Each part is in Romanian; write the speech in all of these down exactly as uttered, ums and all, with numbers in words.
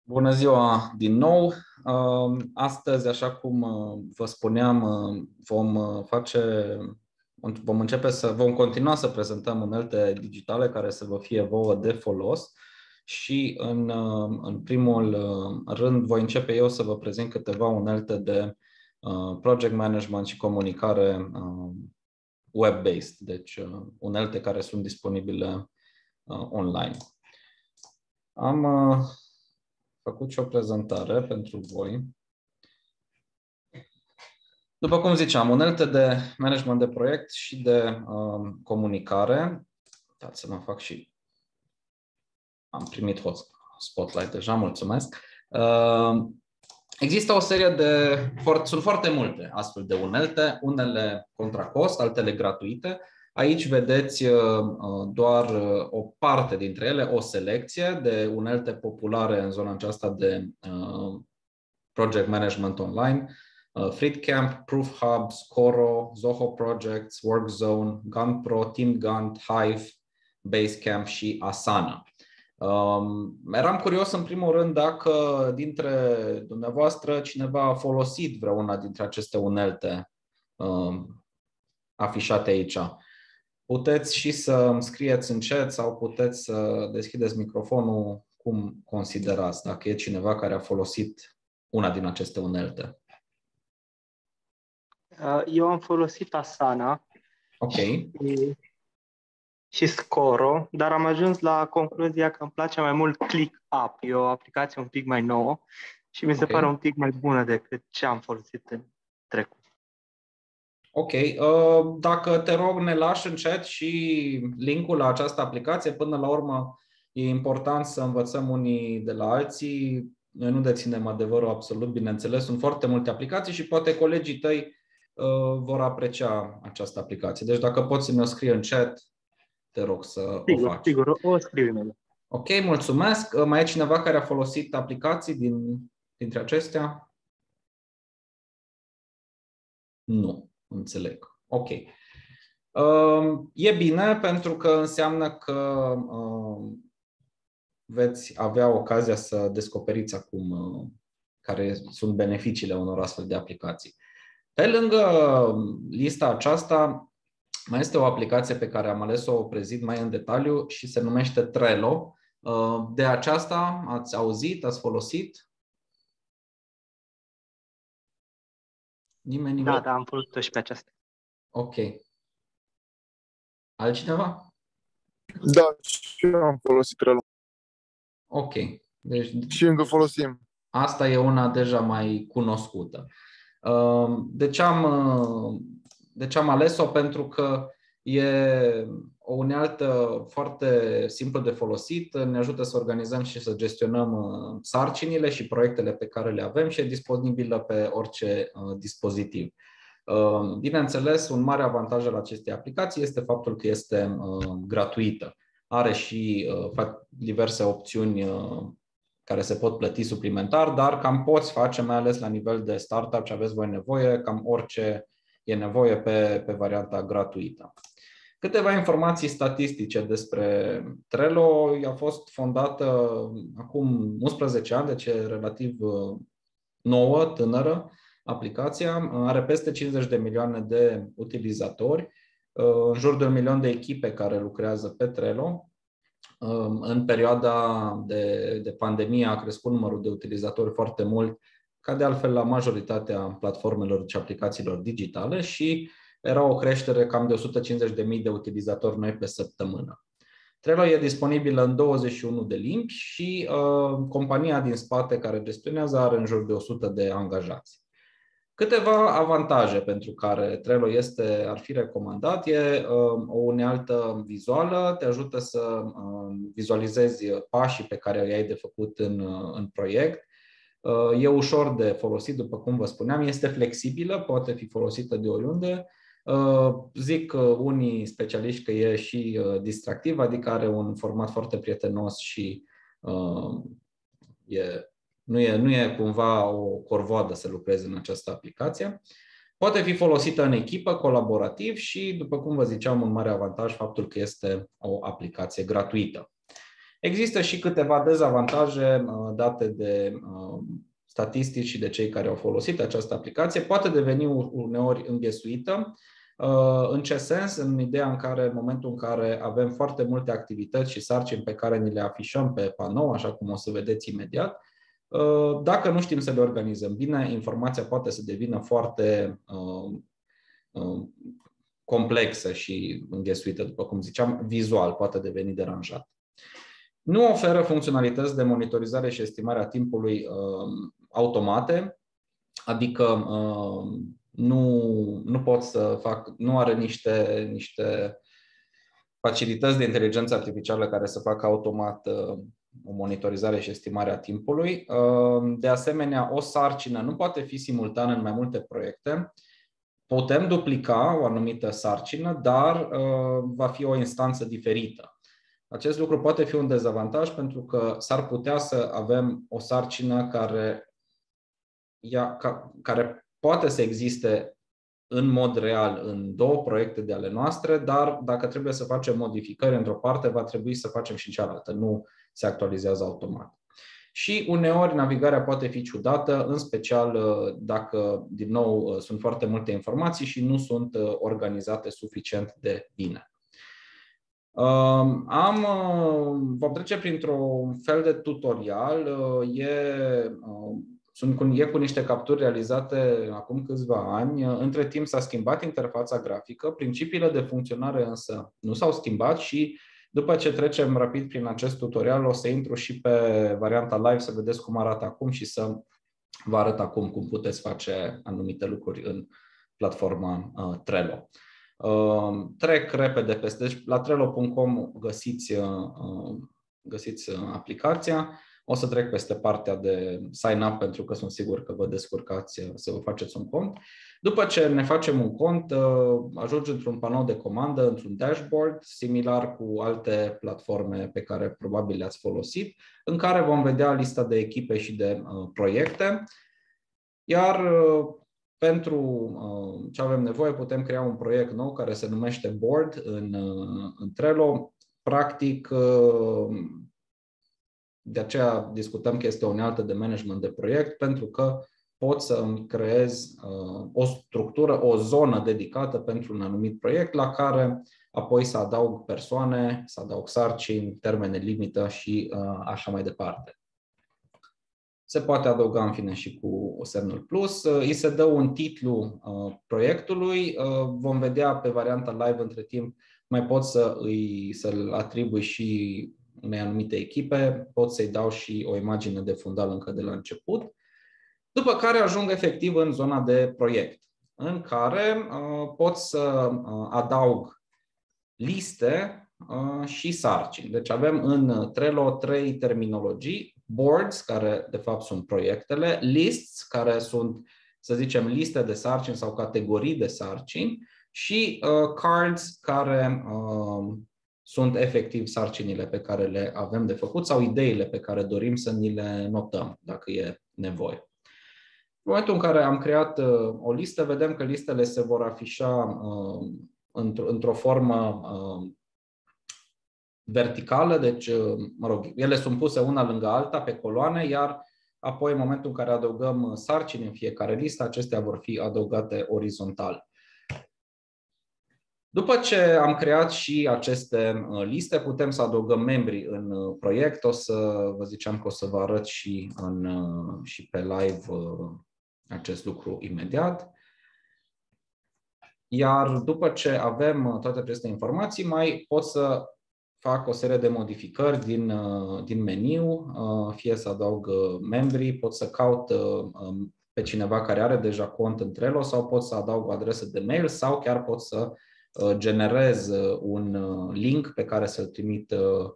Bună ziua din nou! Astăzi, așa cum vă spuneam, vom face, vom începe să, vom continua să prezentăm unelte digitale care să vă fie vouă de folos și în, în primul rând voi începe eu să vă prezint câteva unelte de project management și comunicare web-based, deci unelte care sunt disponibile online. Am făcut și o prezentare pentru voi. După cum ziceam, unelte de management de proiect și de uh, comunicare. Dați să mă fac și... Am primit hot spotlight deja, mulțumesc. Uh, există o serie de... Sunt foarte multe astfel de unelte, unele contra cost, altele gratuite. Aici vedeți doar o parte dintre ele, o selecție de unelte populare în zona aceasta de project management online. FreeCamp, ProofHub, Scoro, Zoho Projects, WorkZone, GunPro, TeamGunt, Hive, Basecamp și Asana. Um, eram curios în primul rând dacă dintre dumneavoastră cineva a folosit vreuna dintre aceste unelte um, afișate aici. Puteți și să îmi scrieți în chat sau puteți să deschideți microfonul cum considerați, dacă e cineva care a folosit una din aceste unelte. Eu am folosit Asana Ok. și, și Scoro, dar am ajuns la concluzia că îmi place mai mult ClickUp. E o aplicație un pic mai nouă și mi se Okay. pare un pic mai bună decât ce am folosit în trecut. Ok. Dacă te rog, ne lași în chat și linkul la această aplicație. Până la urmă, e important să învățăm unii de la alții. Noi nu deținem adevărul absolut, bineînțeles. Sunt foarte multe aplicații și poate colegii tăi uh, vor aprecia această aplicație. Deci dacă poți să mi-o scrie în chat, te rog să sigur, o faci. Sigur, o scriu imediat. Ok, mulțumesc. Mai e cineva care a folosit aplicații din, dintre acestea? Nu. Înțeleg. Ok. E bine pentru că înseamnă că veți avea ocazia să descoperiți acum care sunt beneficiile unor astfel de aplicații. Pe lângă lista aceasta, mai este o aplicație pe care am ales să o prezint mai în detaliu și se numește Trello. De aceasta ați auzit, ați folosit? Nimeni? Da, da, am folosit-o și pe aceasta. Ok. Altcineva? Da, și eu am folosit Trello. Ok. Deci, și încă folosim. Asta e una deja mai cunoscută. De ce am, de ce am ales-o? Pentru că e o unealtă foarte simplă de folosit, ne ajută să organizăm și să gestionăm sarcinile și proiectele pe care le avem și e disponibilă pe orice dispozitiv. Bineînțeles, un mare avantaj al acestei aplicații este faptul că este gratuită. Are și diverse opțiuni care se pot plăti suplimentar, dar cam poți face, mai ales la nivel de startup, ce aveți voi nevoie, cam orice e nevoie pe, pe varianta gratuită. Câteva informații statistice despre Trello. A fost fondată acum unsprezece ani, deci e relativ nouă, tânără aplicația. Are peste cincizeci de milioane de utilizatori, în jur de un milion de echipe care lucrează pe Trello. În perioada de, de pandemie a crescut numărul de utilizatori foarte mult, ca de altfel la majoritatea platformelor și aplicațiilor digitale, și era o creștere cam de o sută cincizeci de mii de utilizatori noi pe săptămână. Trello e disponibilă în douăzeci și unu de limbi și uh, compania din spate care gestionează are în jur de o sută de angajați. Câteva avantaje pentru care Trello este, ar fi recomandat. E uh, o unealtă vizuală, te ajută să uh, vizualizezi pașii pe care i-ai de făcut în, uh, în proiect. Uh, e ușor de folosit, după cum vă spuneam, este flexibilă, poate fi folosită de oriunde. Uh, zic uh, unii specialiști că e și uh, distractiv, adică are un format foarte prietenos și uh, e Nu e, nu e cumva o corvoadă să lucrezi în această aplicație. Poate fi folosită în echipă, colaborativ și, după cum vă ziceam, un mare avantaj faptul că este o aplicație gratuită. Există și câteva dezavantaje date de statistici și de cei care au folosit această aplicație. Poate deveni uneori înghesuită. În ce sens? În ideea în care, în momentul în care avem foarte multe activități și sarcini pe care ni le afișăm pe panou, așa cum o să vedeți imediat, dacă nu știm să le organizăm bine, informația poate să devină foarte complexă și înghesuită, după cum ziceam, vizual, poate deveni deranjat. Nu oferă funcționalități de monitorizare și estimare a timpului automate, adică nu, nu pot să fac, nu are niște, niște facilități de inteligență artificială care să facă automat o monitorizare și estimare a timpului. De asemenea, o sarcină nu poate fi simultană în mai multe proiecte. Putem duplica o anumită sarcină, dar va fi o instanță diferită. Acest lucru poate fi un dezavantaj pentru că s-ar putea să avem o sarcină care, ea, ca, care poate să existe în mod real în două proiecte de ale noastre, dar dacă trebuie să facem modificări într-o parte, va trebui să facem și cealaltă. Nu se actualizează automat. Și uneori navigarea poate fi ciudată, în special dacă, din nou, sunt foarte multe informații și nu sunt organizate suficient de bine. Am, vom trece printr-un fel de tutorial. E, sunt cu, e cu niște capturi realizate acum câțiva ani. Între timp s-a schimbat interfața grafică, principiile de funcționare însă nu s-au schimbat și după ce trecem rapid prin acest tutorial, o să intru și pe varianta live să vedeți cum arată acum și să vă arăt acum cum puteți face anumite lucruri în platforma uh, Trello. Uh, trec repede peste, deci la trello punct com găsiți, uh, găsiți aplicația. O să trec peste partea de sign up pentru că sunt sigur că vă descurcați să vă faceți un cont. După ce ne facem un cont, ajunge într-un panou de comandă, într-un dashboard, similar cu alte platforme pe care probabil le-ați folosit, în care vom vedea lista de echipe și de uh, proiecte. Iar uh, pentru uh, ce avem nevoie, putem crea un proiect nou care se numește Board în, uh, în Trello. Practic, uh, de aceea discutăm că este o unealtă de management de proiect, pentru că pot să îmi creez uh, o structură, o zonă dedicată pentru un anumit proiect, la care apoi să adaug persoane, să adaug sarcini, termene limită și uh, așa mai departe. Se poate adăuga în fine și cu semnul plus. Uh, îi se dă un titlu uh, proiectului. Uh, vom vedea pe varianta live între timp, mai pot să îi, să-l atribui și unei anumite echipe, pot să-i dau și o imagine de fundal încă de la început. După care ajung efectiv în zona de proiect, în care uh, pot să uh, adaug liste uh, și sarcini. Deci avem în Trello trei terminologii: boards, care de fapt sunt proiectele, lists, care sunt, să zicem, liste de sarcini sau categorii de sarcini, și uh, cards, care uh, sunt efectiv sarcinile pe care le avem de făcut sau ideile pe care dorim să ni le notăm, dacă e nevoie. În momentul în care am creat uh, o listă, vedem că listele se vor afișa uh, într-o, într-o formă uh, verticală, deci, uh, mă rog, ele sunt puse una lângă alta pe coloane, iar apoi, în momentul în care adăugăm sarcini în fiecare listă, acestea vor fi adăugate orizontal. După ce am creat și aceste liste, putem să adăugăm membri în proiect. O să vă ziceam că o să vă arăt și, în, și pe live acest lucru imediat. Iar după ce avem toate aceste informații, mai pot să fac o serie de modificări din, din meniu, fie să adaug membrii, pot să caut pe cineva care are deja cont în Trello sau pot să adaug o adresă de mail sau chiar pot să generez un link pe care să-l trimit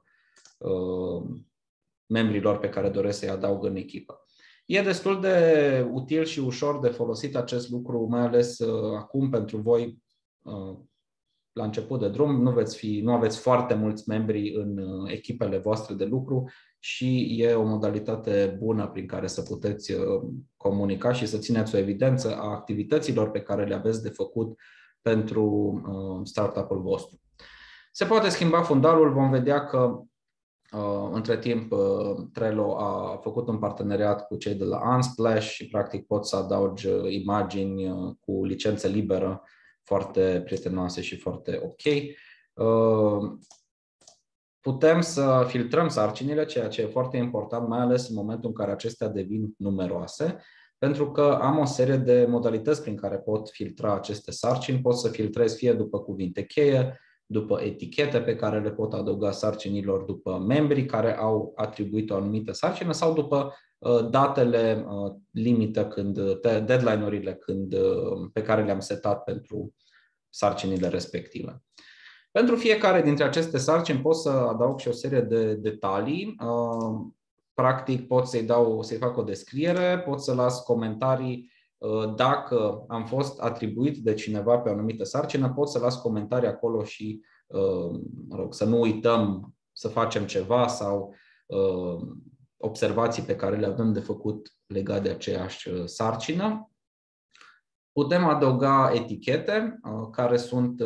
membrilor pe care doresc să-i adaug în echipă. E destul de util și ușor de folosit acest lucru, mai ales acum pentru voi la început de drum. Nu, veți fi, nu aveți foarte mulți membri în echipele voastre de lucru și e o modalitate bună prin care să puteți comunica și să țineți o evidență a activităților pe care le aveți de făcut pentru startup-ul vostru. Se poate schimba fundalul, vom vedea că Între timp, Trello a făcut un parteneriat cu cei de la Unsplash și practic poți să adaugi imagini cu licență liberă foarte prietenoase și foarte ok. Putem să filtrăm sarcinile, ceea ce e foarte important, mai ales în momentul în care acestea devin numeroase, pentru că am o serie de modalități prin care pot filtra aceste sarcini. Pot să filtrez fie după cuvinte cheie, după etichete pe care le pot adăuga sarcinilor, după membrii care au atribuit o anumită sarcină sau după uh, datele uh, limită, când, deadline-urile când, uh, pe care le-am setat pentru sarcinile respective. Pentru fiecare dintre aceste sarcini pot să adaug și o serie de detalii. Uh, practic pot să-i dau, să-i fac o descriere, pot să las comentarii. Dacă am fost atribuit de cineva pe o anumită sarcină, pot să las comentarii acolo și mă rog, să nu uităm să facem ceva sau observații pe care le avem de făcut legat de aceeași sarcină. Putem adăuga etichete, care sunt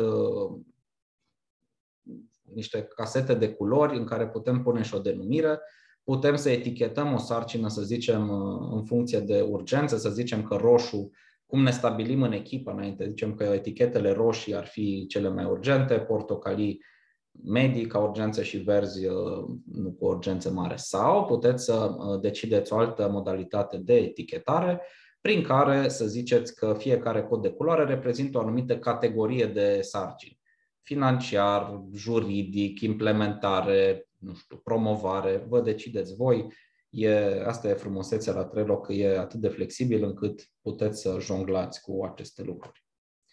niște casete de culori în care putem pune și o denumire. Putem să etichetăm o sarcină, să zicem, în funcție de urgență, să zicem că roșu, cum ne stabilim în echipă înainte, zicem că etichetele roșii ar fi cele mai urgente, portocalii medii ca urgență și verzi nu cu urgență mare. Sau puteți să decideți o altă modalitate de etichetare prin care să ziceți că fiecare cod de culoare reprezintă o anumită categorie de sarcini. Financiar, juridic, implementare, nu știu, promovare, vă decideți voi. E, asta e frumusețea la Trello, că e atât de flexibil încât puteți să jonglați cu aceste lucruri.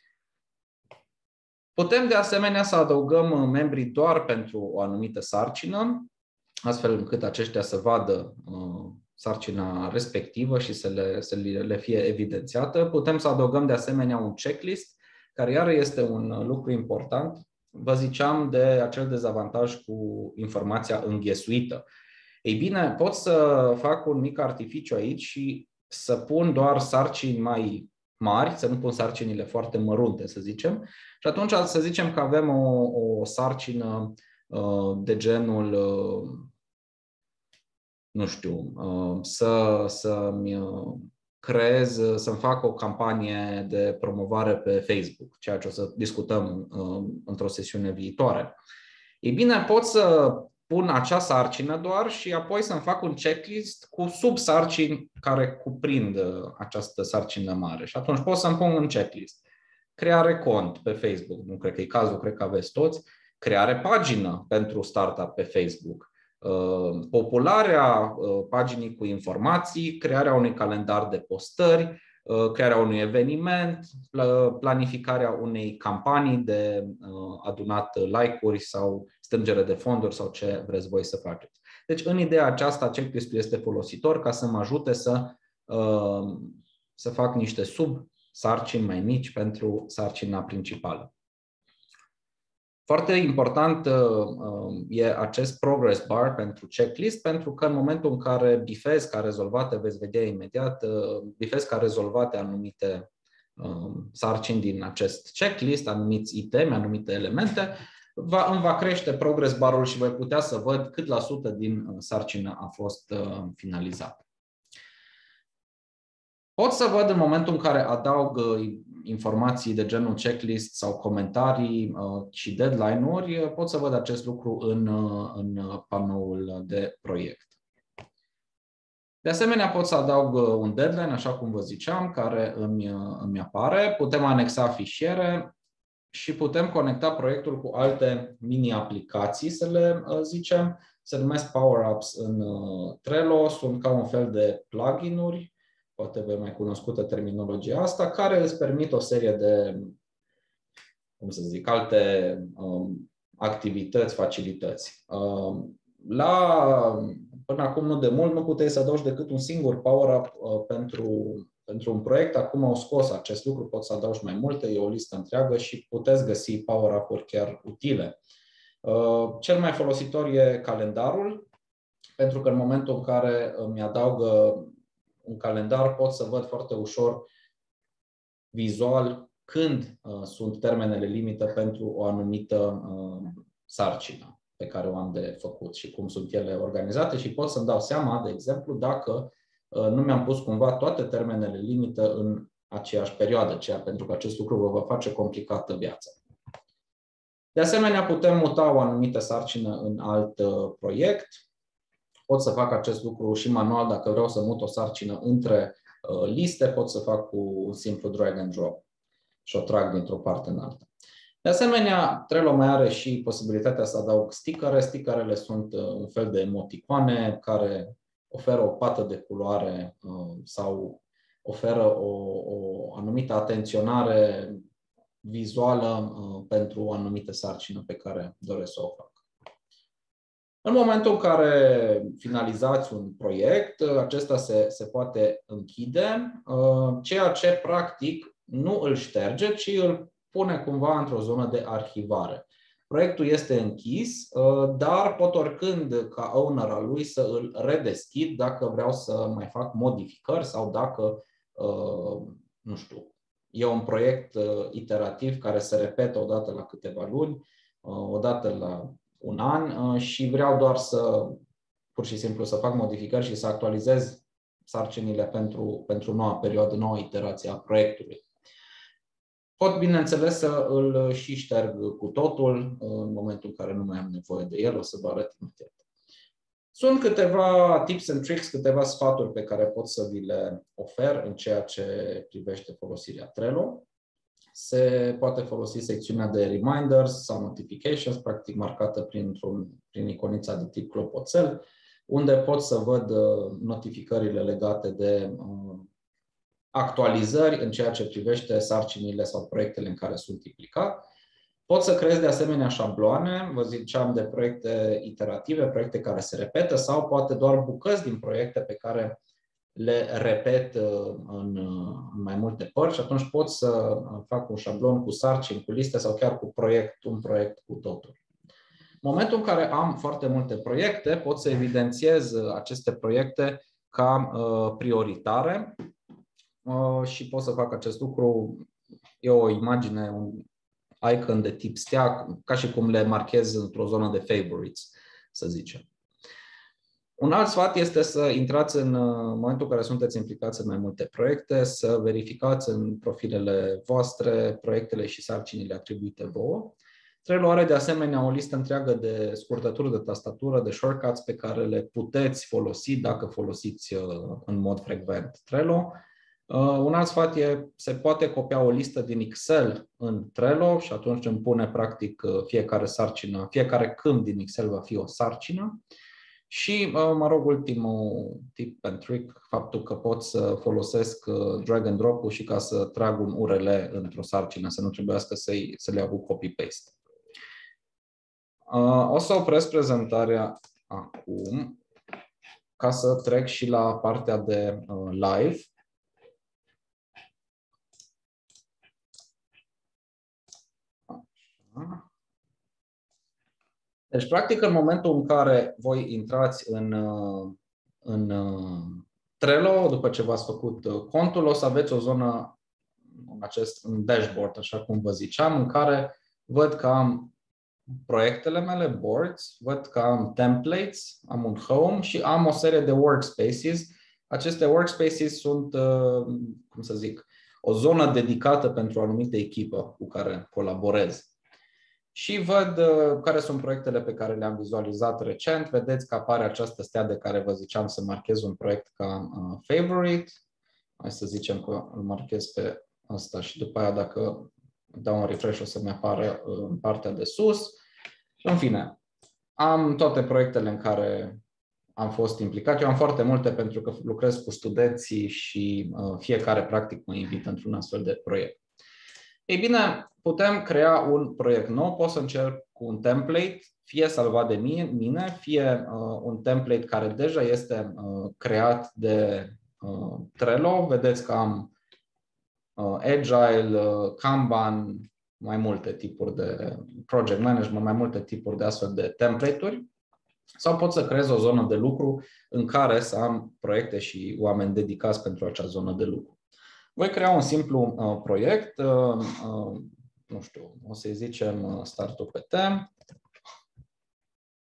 Putem de asemenea să adăugăm membrii doar pentru o anumită sarcină, astfel încât aceștia să vadă uh, sarcina respectivă și să le, să le fie evidențiată. Putem să adăugăm de asemenea un checklist, care iară este un lucru important. Vă ziceam de acel dezavantaj cu informația înghesuită. Ei bine, pot să fac un mic artificiu aici și să pun doar sarcini mai mari, să nu pun sarcinile foarte mărunte, să zicem. Și atunci să zicem că avem o, o sarcină uh, de genul, uh, nu știu, uh, să, să-mi uh, creez, să-mi fac o campanie de promovare pe Facebook, ceea ce o să discutăm uh, într-o sesiune viitoare. Ei bine, pot să pun acea sarcină doar și apoi să-mi fac un checklist cu subsarcini care cuprind această sarcină mare. Și atunci pot să-mi pun un checklist. Creare cont pe Facebook, nu cred că e cazul, cred că aveți toți. Creare pagină pentru startup pe Facebook. Popularea paginii cu informații, crearea unui calendar de postări, crearea unui eveniment, planificarea unei campanii de adunat like-uri sau strângere de fonduri sau ce vreți voi să faceți. Deci, în ideea aceasta, checklist-ul este folositor ca să mă ajute să, să fac niște sub-sarcini mai mici pentru sarcina principală. Foarte important e acest progress bar pentru checklist, pentru că în momentul în care bifezi ca rezolvate, veți vedea imediat, bifezi ca rezolvate anumite sarcini din acest checklist, anumiți itemi, anumite elemente, va, îmi va crește progress barul și voi putea să văd cât la sută din sarcină a fost finalizată. Pot să văd în momentul în care adaug informații de genul checklist sau comentarii și deadline-uri, pot să văd acest lucru în, în panoul de proiect. De asemenea, pot să adaug un deadline, așa cum vă ziceam, care îmi, îmi apare. Putem anexa fișiere și putem conecta proiectul cu alte mini-aplicații, să le zicem. Se numesc Power-Ups în Trello, sunt ca un fel de plugin-uri, poate vei mai cunoscută terminologia asta, care îți permit o serie de, cum să zic, alte um, activități, facilități. Um, la, până acum, nu de mult, nu puteai să adaugi decât un singur power-up uh, pentru, pentru un proiect. Acum au scos acest lucru, poți să adaugi mai multe, e o listă întreagă și puteți găsi power-up-uri chiar utile. Uh, cel mai folositor e calendarul, pentru că în momentul în care îmi adaugă un calendar, pot să văd foarte ușor vizual când uh, sunt termenele limită pentru o anumită uh, sarcină. pe care o am de făcut și cum sunt ele organizate și pot să-mi dau seama, de exemplu, dacă nu mi-am pus cumva toate termenele limită în aceeași perioadă, ceea pentru că acest lucru vă va face complicată viața. De asemenea, putem muta o anumită sarcină în alt proiect. Pot să fac acest lucru și manual dacă vreau să mut o sarcină între liste, pot să fac cu un simplu drag and drop și o trag dintr-o parte în alta. De asemenea, Trello mai are și posibilitatea să adaug stickere. Stickerele sunt un fel de emoticoane care oferă o pată de culoare sau oferă o, o anumită atenționare vizuală pentru o anumită sarcină pe care doresc să o fac. În momentul în care finalizați un proiect, acesta se, se poate închide, ceea ce practic nu îl șterge, ci îl pune cumva într-o zonă de arhivare. Proiectul este închis, dar pot oricând ca owner al lui să îl redeschid dacă vreau să mai fac modificări sau dacă, nu știu, e un proiect iterativ care se repetă odată la câteva luni, odată la un an și vreau doar să, pur și simplu, să fac modificări și să actualizez sarcinile pentru, pentru noua perioadă, noua iterație a proiectului. Pot, bineînțeles, să îl și șterg cu totul în momentul în care nu mai am nevoie de el, o să vă arăt imediat. Sunt câteva tips and tricks, câteva sfaturi pe care pot să vi le ofer în ceea ce privește folosirea Trello. Se poate folosi secțiunea de reminders sau notifications, practic marcată printr-un, prin iconița de tip clopoțel, unde pot să văd notificările legate de actualizări în ceea ce privește sarcinile sau proiectele în care sunt implicat. Pot să creez de asemenea șabloane, vă ziceam de proiecte iterative, proiecte care se repetă sau poate doar bucăți din proiecte pe care le repet în, în mai multe părți și atunci pot să fac un șablon cu sarcini, cu liste sau chiar cu proiect, un proiect cu totul. În momentul în care am foarte multe proiecte, pot să evidențiez aceste proiecte ca prioritare și pot să fac acest lucru. E o imagine, un icon de tip stea, ca și cum le marchez într-o zonă de favorites, să zicem. Un alt sfat este să intrați în momentul în care sunteți implicați în mai multe proiecte, să verificați în profilele voastre proiectele și sarcinile atribuite vouă. Trello are de asemenea o listă întreagă de scurtături de tastatură, de shortcuts pe care le puteți folosi dacă folosiți în mod frecvent Trello. Un alt sfat e, se poate copia o listă din Excel în Trello și atunci îmi pune practic fiecare sarcină, fiecare câmp din Excel va fi o sarcină. Și, mă rog, ultimul tip and trick, faptul că pot să folosesc drag and drop-ul și ca să trag un U R L într-o sarcină, să nu trebuiască să-i, să le iau cu copy-paste. O să opresc prezentarea acum ca să trec și la partea de live. Deci, practic, în momentul în care voi intrați în, în Trello, după ce v-ați făcut contul, o să aveți o zonă, acest un dashboard, așa cum vă ziceam, în care văd că am proiectele mele, boards, văd că am templates, am un home și am o serie de workspaces. Aceste workspaces sunt, cum să zic, o zonă dedicată pentru o anumită echipă cu care colaborez. Și văd care sunt proiectele pe care le-am vizualizat recent. Vedeți că apare această stea de care vă ziceam să marchez un proiect ca favorite. Hai să zicem că îl marchez pe ăsta și după aia dacă dau un refresh o să-mi apară în partea de sus. În fine, am toate proiectele în care am fost implicat. Eu am foarte multe pentru că lucrez cu studenții și fiecare practic mă invită într-un astfel de proiect. Ei bine, putem crea un proiect nou, pot să încerc cu un template, fie salvat de mine, fie uh, un template care deja este uh, creat de uh, Trello. Vedeți că am uh, Agile, uh, Kanban, mai multe tipuri de project management, mai multe tipuri de astfel de template-uri. Sau pot să creez o zonă de lucru în care să am proiecte și oameni dedicați pentru acea zonă de lucru. Voi crea un simplu uh, proiect, uh, uh, nu știu, o să-i zicem uh, Start-up P T.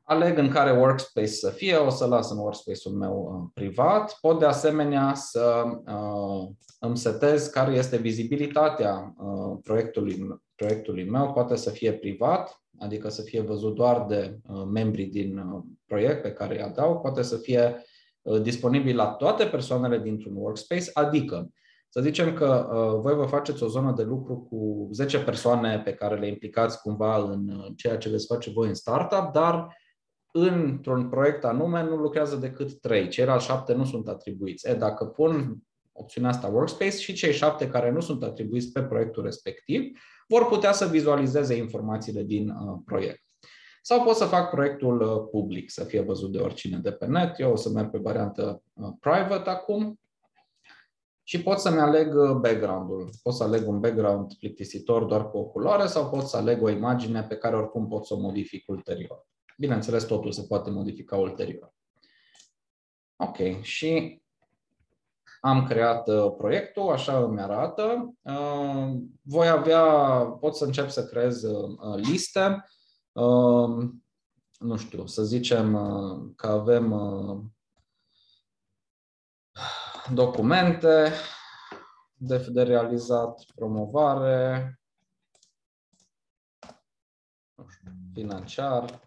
Aleg în care workspace să fie, o să las în workspace-ul meu uh, privat. Pot de asemenea să uh, îmi setez care este vizibilitatea uh, proiectului, proiectului meu. Poate să fie privat, adică să fie văzut doar de uh, membrii din uh, proiect pe care îi adaug. Poate să fie uh, disponibil la toate persoanele dintr-un workspace, adică să zicem că uh, voi vă faceți o zonă de lucru cu zece persoane pe care le implicați cumva în uh, ceea ce veți face voi în startup, dar într-un proiect anume nu lucrează decât trei, ceilalți șapte nu sunt atribuiți. E, dacă pun opțiunea asta Workspace, și cei șapte care nu sunt atribuiți pe proiectul respectiv vor putea să vizualizeze informațiile din uh, proiect. Sau pot să fac proiectul uh, public, să fie văzut de oricine de pe net. Eu o să merg pe variantă uh, private acum și pot să-mi aleg background-ul. Pot să aleg un background plictisitor doar cu o culoare sau pot să aleg o imagine pe care oricum pot să o modific ulterior. Bineînțeles, totul se poate modifica ulterior. Ok, și am creat uh, proiectul, așa îmi arată. Uh, voi avea, pot să încep să creez uh, liste. Uh, nu știu, să zicem uh, că avem uh, documente de, de realizat, promovare, nu știu, financiar.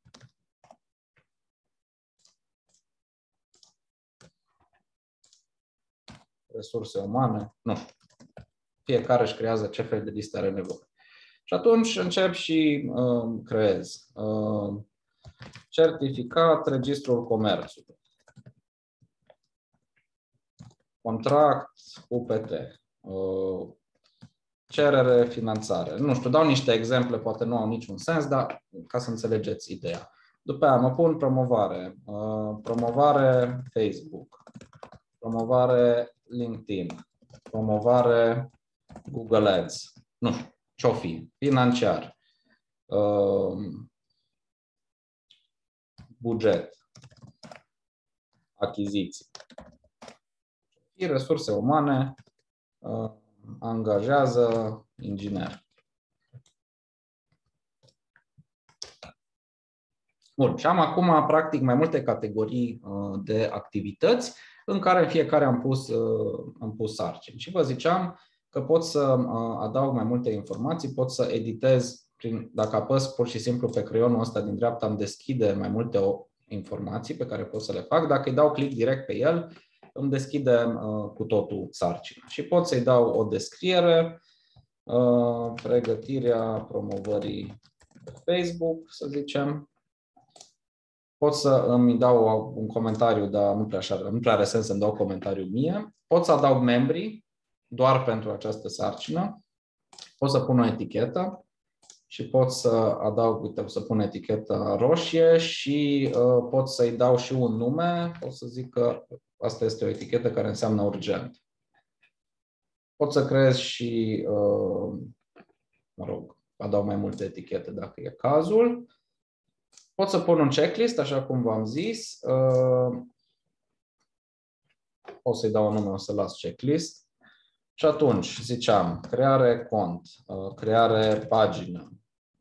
Resurse umane, nu știu. Fiecare își creează ce fel de listă are nevoie. Și atunci încep și uh, creez. Uh, certificat, registrul comerțului. Contract, U P T. Uh, cerere, finanțare. Nu știu, dau niște exemple, poate nu au niciun sens, dar ca să înțelegeți ideea. După aia mă pun promovare. Uh, promovare Facebook. Promovare LinkedIn, promovare Google Ads, nu știu, ce-o fi, financiar, uh, buget, achiziții, resurse umane, uh, angajează inginer. Bun, și am acum practic mai multe categorii uh, de activități în care fiecare am pus, uh, am pus sarcini. Și vă ziceam că pot să uh, adaug mai multe informații, pot să editez, prin, dacă apăs pur și simplu pe creionul ăsta din dreapta, îmi deschide mai multe o, informații pe care pot să le fac. Dacă îi dau click direct pe el, îmi deschide uh, cu totul sarcina. Și pot să-i dau o descriere, uh, pregătirea promovării pe Facebook, să zicem. Pot să îmi dau un comentariu, dar nu prea, așa, nu prea are sens să-mi dau comentariu mie. Pot să adaug membrii doar pentru această sarcină. Pot să pun o etichetă și pot să adaug, uite, să pun eticheta roșie și uh, pot să-i dau și un nume. Pot să zic că asta este o etichetă care înseamnă urgent. Pot să creez și, uh, mă rog, adaug mai multe etichete dacă e cazul. Pot să pun un checklist, așa cum v-am zis. O să-i dau un nume, o să las checklist. Și atunci, ziceam, creare cont, creare pagină,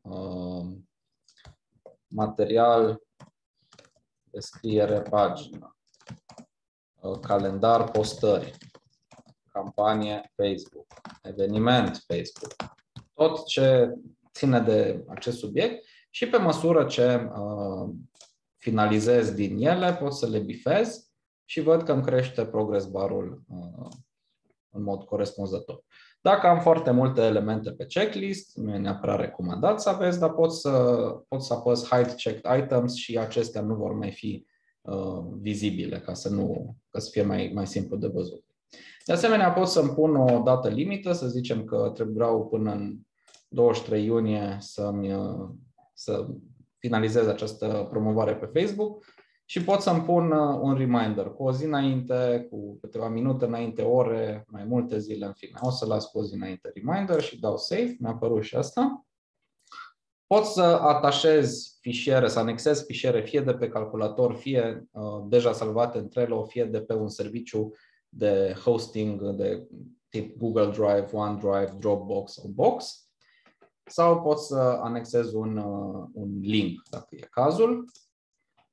material, descriere pagină, calendar postări, campanie Facebook, eveniment Facebook, tot ce ține de acest subiect. Și pe măsură ce uh, finalizez din ele, pot să le bifez și văd că îmi crește progress bar-ul uh, în mod corespunzător. Dacă am foarte multe elemente pe checklist, nu e neapărat recomandat să aveți, dar pot să, pot să apăs Hide Checked Items și acestea nu vor mai fi uh, vizibile, ca să, nu, ca să fie mai, mai simplu de văzut. De asemenea, pot să-mi pun o dată limită, să zicem că trebuiau până în douăzeci și trei iunie să-mi uh, să finalizez această promovare pe Facebook și pot să-mi pun un reminder cu o zi înainte, cu câteva minute înainte, ore, mai multe zile, în fine. O să las cu o zi înainte reminder și dau save, mi-a apărut și asta. Pot să atașez fișiere, să anexez fișiere fie de pe calculator, fie uh, deja salvate în Trello, fie de pe un serviciu de hosting de tip Google Drive, OneDrive, Dropbox sau Box. Sau pot să anexez un, uh, un link, dacă e cazul.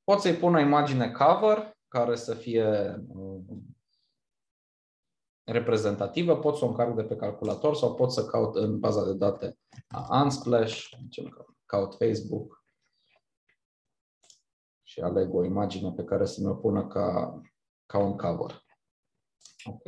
Pot să-i pun o imagine cover care să fie reprezentativă, pot să o încarc de pe calculator sau pot să caut în baza de date a Unsplash, caut Facebook și aleg o imagine pe care să mi-o pună ca, ca un cover. Ok?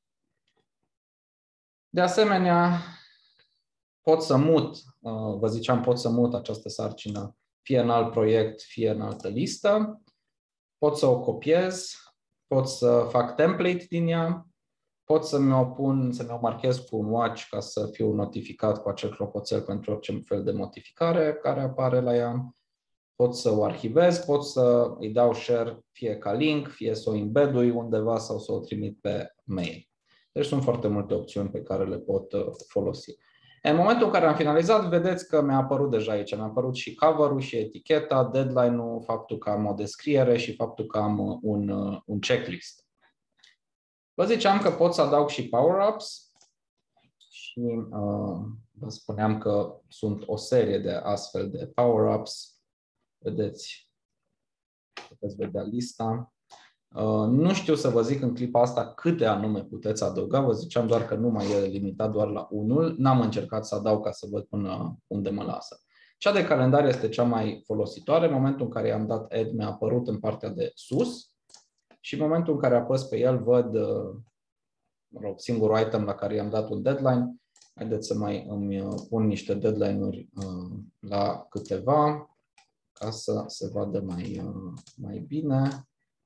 De asemenea, pot să mut, vă ziceam, pot să mut această sarcină fie în alt proiect, fie în altă listă. Pot să o copiez, pot să fac template din ea, pot să mi-o pun, să mi-o marchez cu un watch ca să fiu notificat cu acel clopoțel pentru orice fel de notificare care apare la ea. Pot să o arhivez, pot să îi dau share fie ca link, fie să o embedui undeva sau să o trimit pe mail. Deci sunt foarte multe opțiuni pe care le pot folosi. În momentul în care am finalizat, vedeți că mi-a apărut deja aici, mi-a apărut și cover-ul și eticheta, deadline-ul, faptul că am o descriere și faptul că am un, un checklist. Vă ziceam că pot să adaug și power-ups și uh, vă spuneam că sunt o serie de astfel de power-ups. Vedeți, puteți vedea lista. Uh, nu știu să vă zic în clipa asta câte anume puteți adăuga, vă ziceam doar că nu mai e limitat doar la unul. N-am încercat să adaug ca să văd până unde mă lasă. Cea de calendar este cea mai folositoare. În momentul în care i-am dat add, mi-a apărut în partea de sus și în momentul în care apăs pe el văd mă rog, singurul item la care i-am dat un deadline. Haideți să mai îmi pun niște deadline-uri la câteva ca să se vadă mai, mai bine.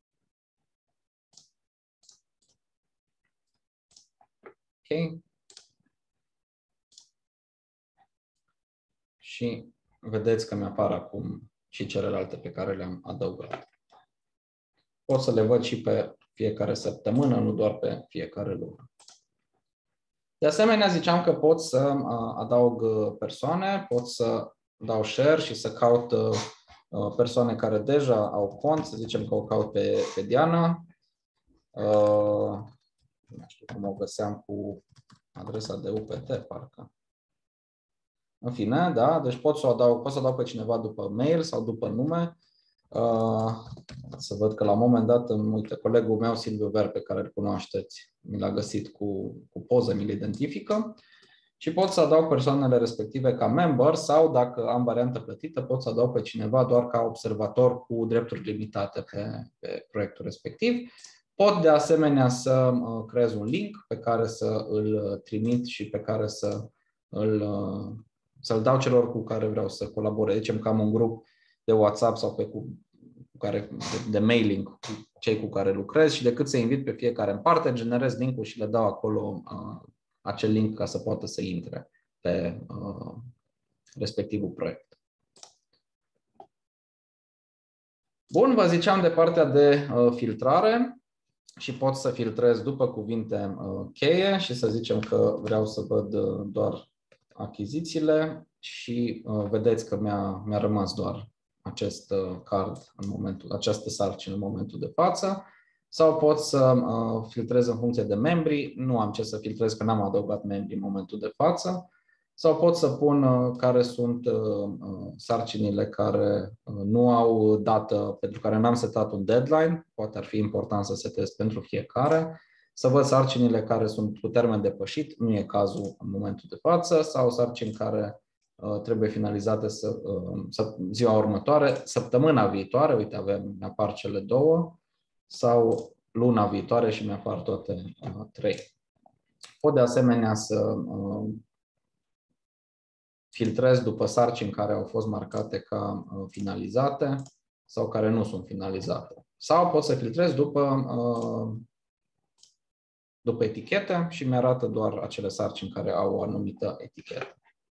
Ok. Și vedeți că mi-apar acum și celelalte pe care le-am adăugat. Pot să le văd și pe fiecare săptămână, nu doar pe fiecare lună. De asemenea, ziceam că pot să adaug persoane, pot să dau share și să caut persoane care deja au cont, să zicem că o caut pe, pe Diana. Nu știu cum o găseam cu adresa de U P T, parcă. În fine, da, deci pot să o adaug, pot să adaug pe cineva după mail sau după nume. Uh, să văd că la un moment dat, uite, colegul meu, Silviu Ver, pe care îl cunoașteți, mi l-a găsit cu, cu poză, mi-l identifică și pot să adaug persoanele respective ca member sau, dacă am variantă plătită, pot să adaug pe cineva doar ca observator cu drepturi limitate pe, pe proiectul respectiv. Pot de asemenea să creez un link pe care să îl trimit și pe care să îl, să-l dau celor cu care vreau să colaborez. Zicem că am un grup de WhatsApp sau pe cu, cu care, de, de mailing cu cei cu care lucrez și decât să invit pe fiecare în parte, generez link-ul și le dau acolo uh, acel link ca să poată să intre pe uh, respectivul proiect. Bun, vă ziceam de partea de uh, filtrare și pot să filtrez după cuvinte uh, cheie și să zicem că vreau să văd uh, doar achizițiile și uh, vedeți că mi-a, mi-a rămas doar acest card în momentul, această sarcină în momentul de față, sau pot să uh, filtrez în funcție de membri, nu am ce să filtrez că n-am adăugat membri în momentul de față, sau pot să pun uh, care sunt uh, sarcinile care uh, nu au dată, pentru care n-am setat un deadline, poate ar fi important să setez pentru fiecare, să văd sarcinile care sunt cu termen depășit, nu e cazul în momentul de față, sau sarcini care trebuie finalizate să, să, ziua următoare, săptămâna viitoare, uite, avem, mi-apar cele două, sau luna viitoare și mi-apar toate uh, trei. Pot de asemenea să uh, filtrez după sarcini care au fost marcate ca uh, finalizate sau care nu sunt finalizate. Sau pot să filtrez după, uh, după etichete și mi-arată doar acele sarcini care au o anumită etichetă.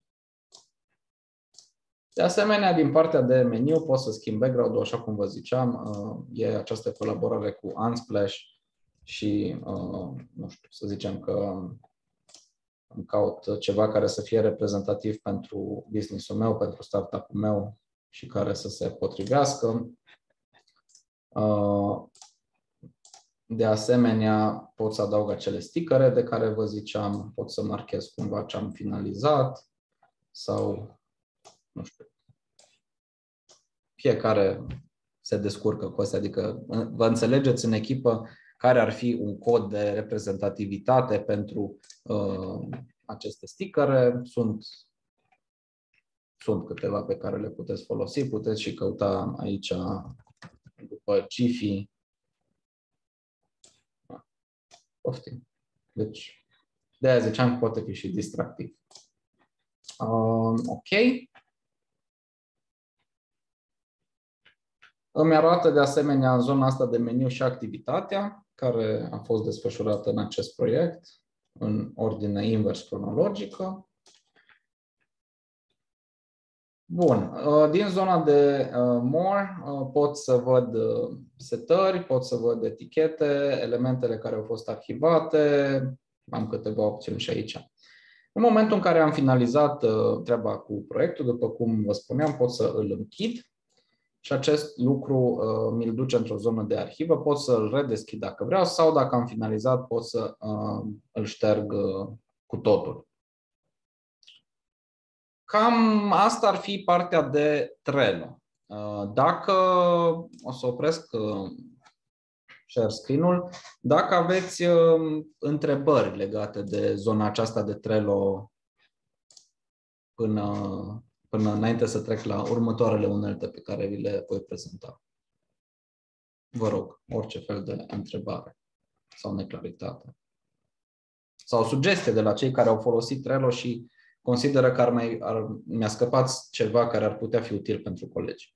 De asemenea, din partea de meniu pot să schimb background-ul, așa cum vă ziceam, e această colaborare cu Unsplash și, nu știu, să zicem că îmi caut ceva care să fie reprezentativ pentru business-ul meu, pentru startup-ul meu și care să se potrivească. De asemenea, pot să adaug acele stickere de care vă ziceam, pot să marchez cumva ce am finalizat sau nu știu, fiecare se descurcă cu asta. Adică vă înțelegeți în echipă care ar fi un cod de reprezentativitate pentru uh, aceste stickere. Sunt, sunt câteva pe care le puteți folosi. Puteți și căuta aici după Giphy. Poftim. Deci, de-aia ziceam că poate fi și distractiv. Uh, ok. Îmi arată de asemenea în zona asta de meniu și activitatea care a fost desfășurată în acest proiect în ordine invers cronologică. Bun. Din zona de More pot să văd setări, pot să văd etichete, elementele care au fost arhivate. Am câteva opțiuni și aici. În momentul în care am finalizat treaba cu proiectul, după cum vă spuneam, pot să îl închid. Și acest lucru uh, mi-l duce într-o zonă de arhivă, pot să-l redeschid dacă vreau sau dacă am finalizat pot să uh, îl șterg uh, cu totul. Cam asta ar fi partea de Trello. Uh, dacă, o să opresc uh, share screen-ul, dacă aveți uh, întrebări legate de zona aceasta de Trello până... până înainte să trec la următoarele unelte pe care vi le voi prezenta. Vă rog, orice fel de întrebare sau neclaritate. Sau sugestie de la cei care au folosit Trello și consideră că ar mai, ar, mi-a scăpat ceva care ar putea fi util pentru colegi.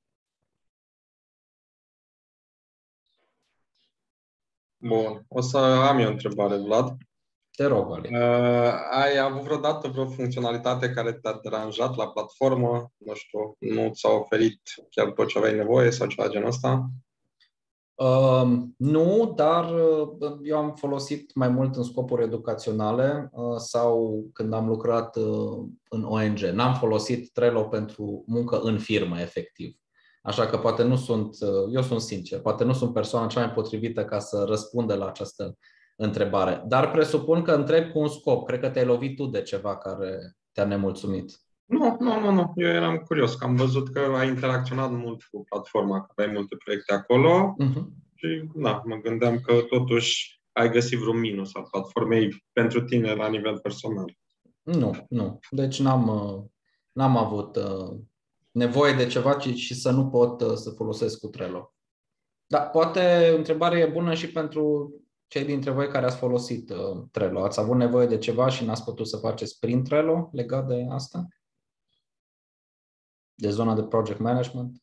Bun, o să am eu o întrebare, Vlad. Te rog, Ali. Uh, ai avut vreodată vreo funcționalitate care te-a deranjat la platformă? Nu știu, nu ți-a oferit chiar după ce aveai nevoie sau ceva genul ăsta? Uh, nu, dar eu am folosit mai mult în scopuri educaționale uh, sau când am lucrat uh, în O N G. N-am folosit Trello pentru muncă în firmă, efectiv. Așa că poate nu sunt, uh, eu sunt sincer, poate nu sunt persoana cea mai potrivită ca să răspundă la această întrebare. Dar presupun că întrebi cu un scop. Cred că te-ai lovit tu de ceva care te-a nemulțumit. Nu, nu, nu, nu. Eu eram curios, că am văzut că ai interacționat mult cu platforma, că aveai multe proiecte acolo uh-huh. și da, mă gândeam că totuși ai găsit vreun minus al platformei pentru tine la nivel personal. Nu, nu. Deci n-am, n-am avut nevoie de ceva ci, și să nu pot să folosesc cu Trello. Dar poate întrebarea e bună și pentru cei dintre voi care ați folosit uh, Trello. Ați avut nevoie de ceva și n-ați putut să faceți prin Trello legat de asta? De zona de project management?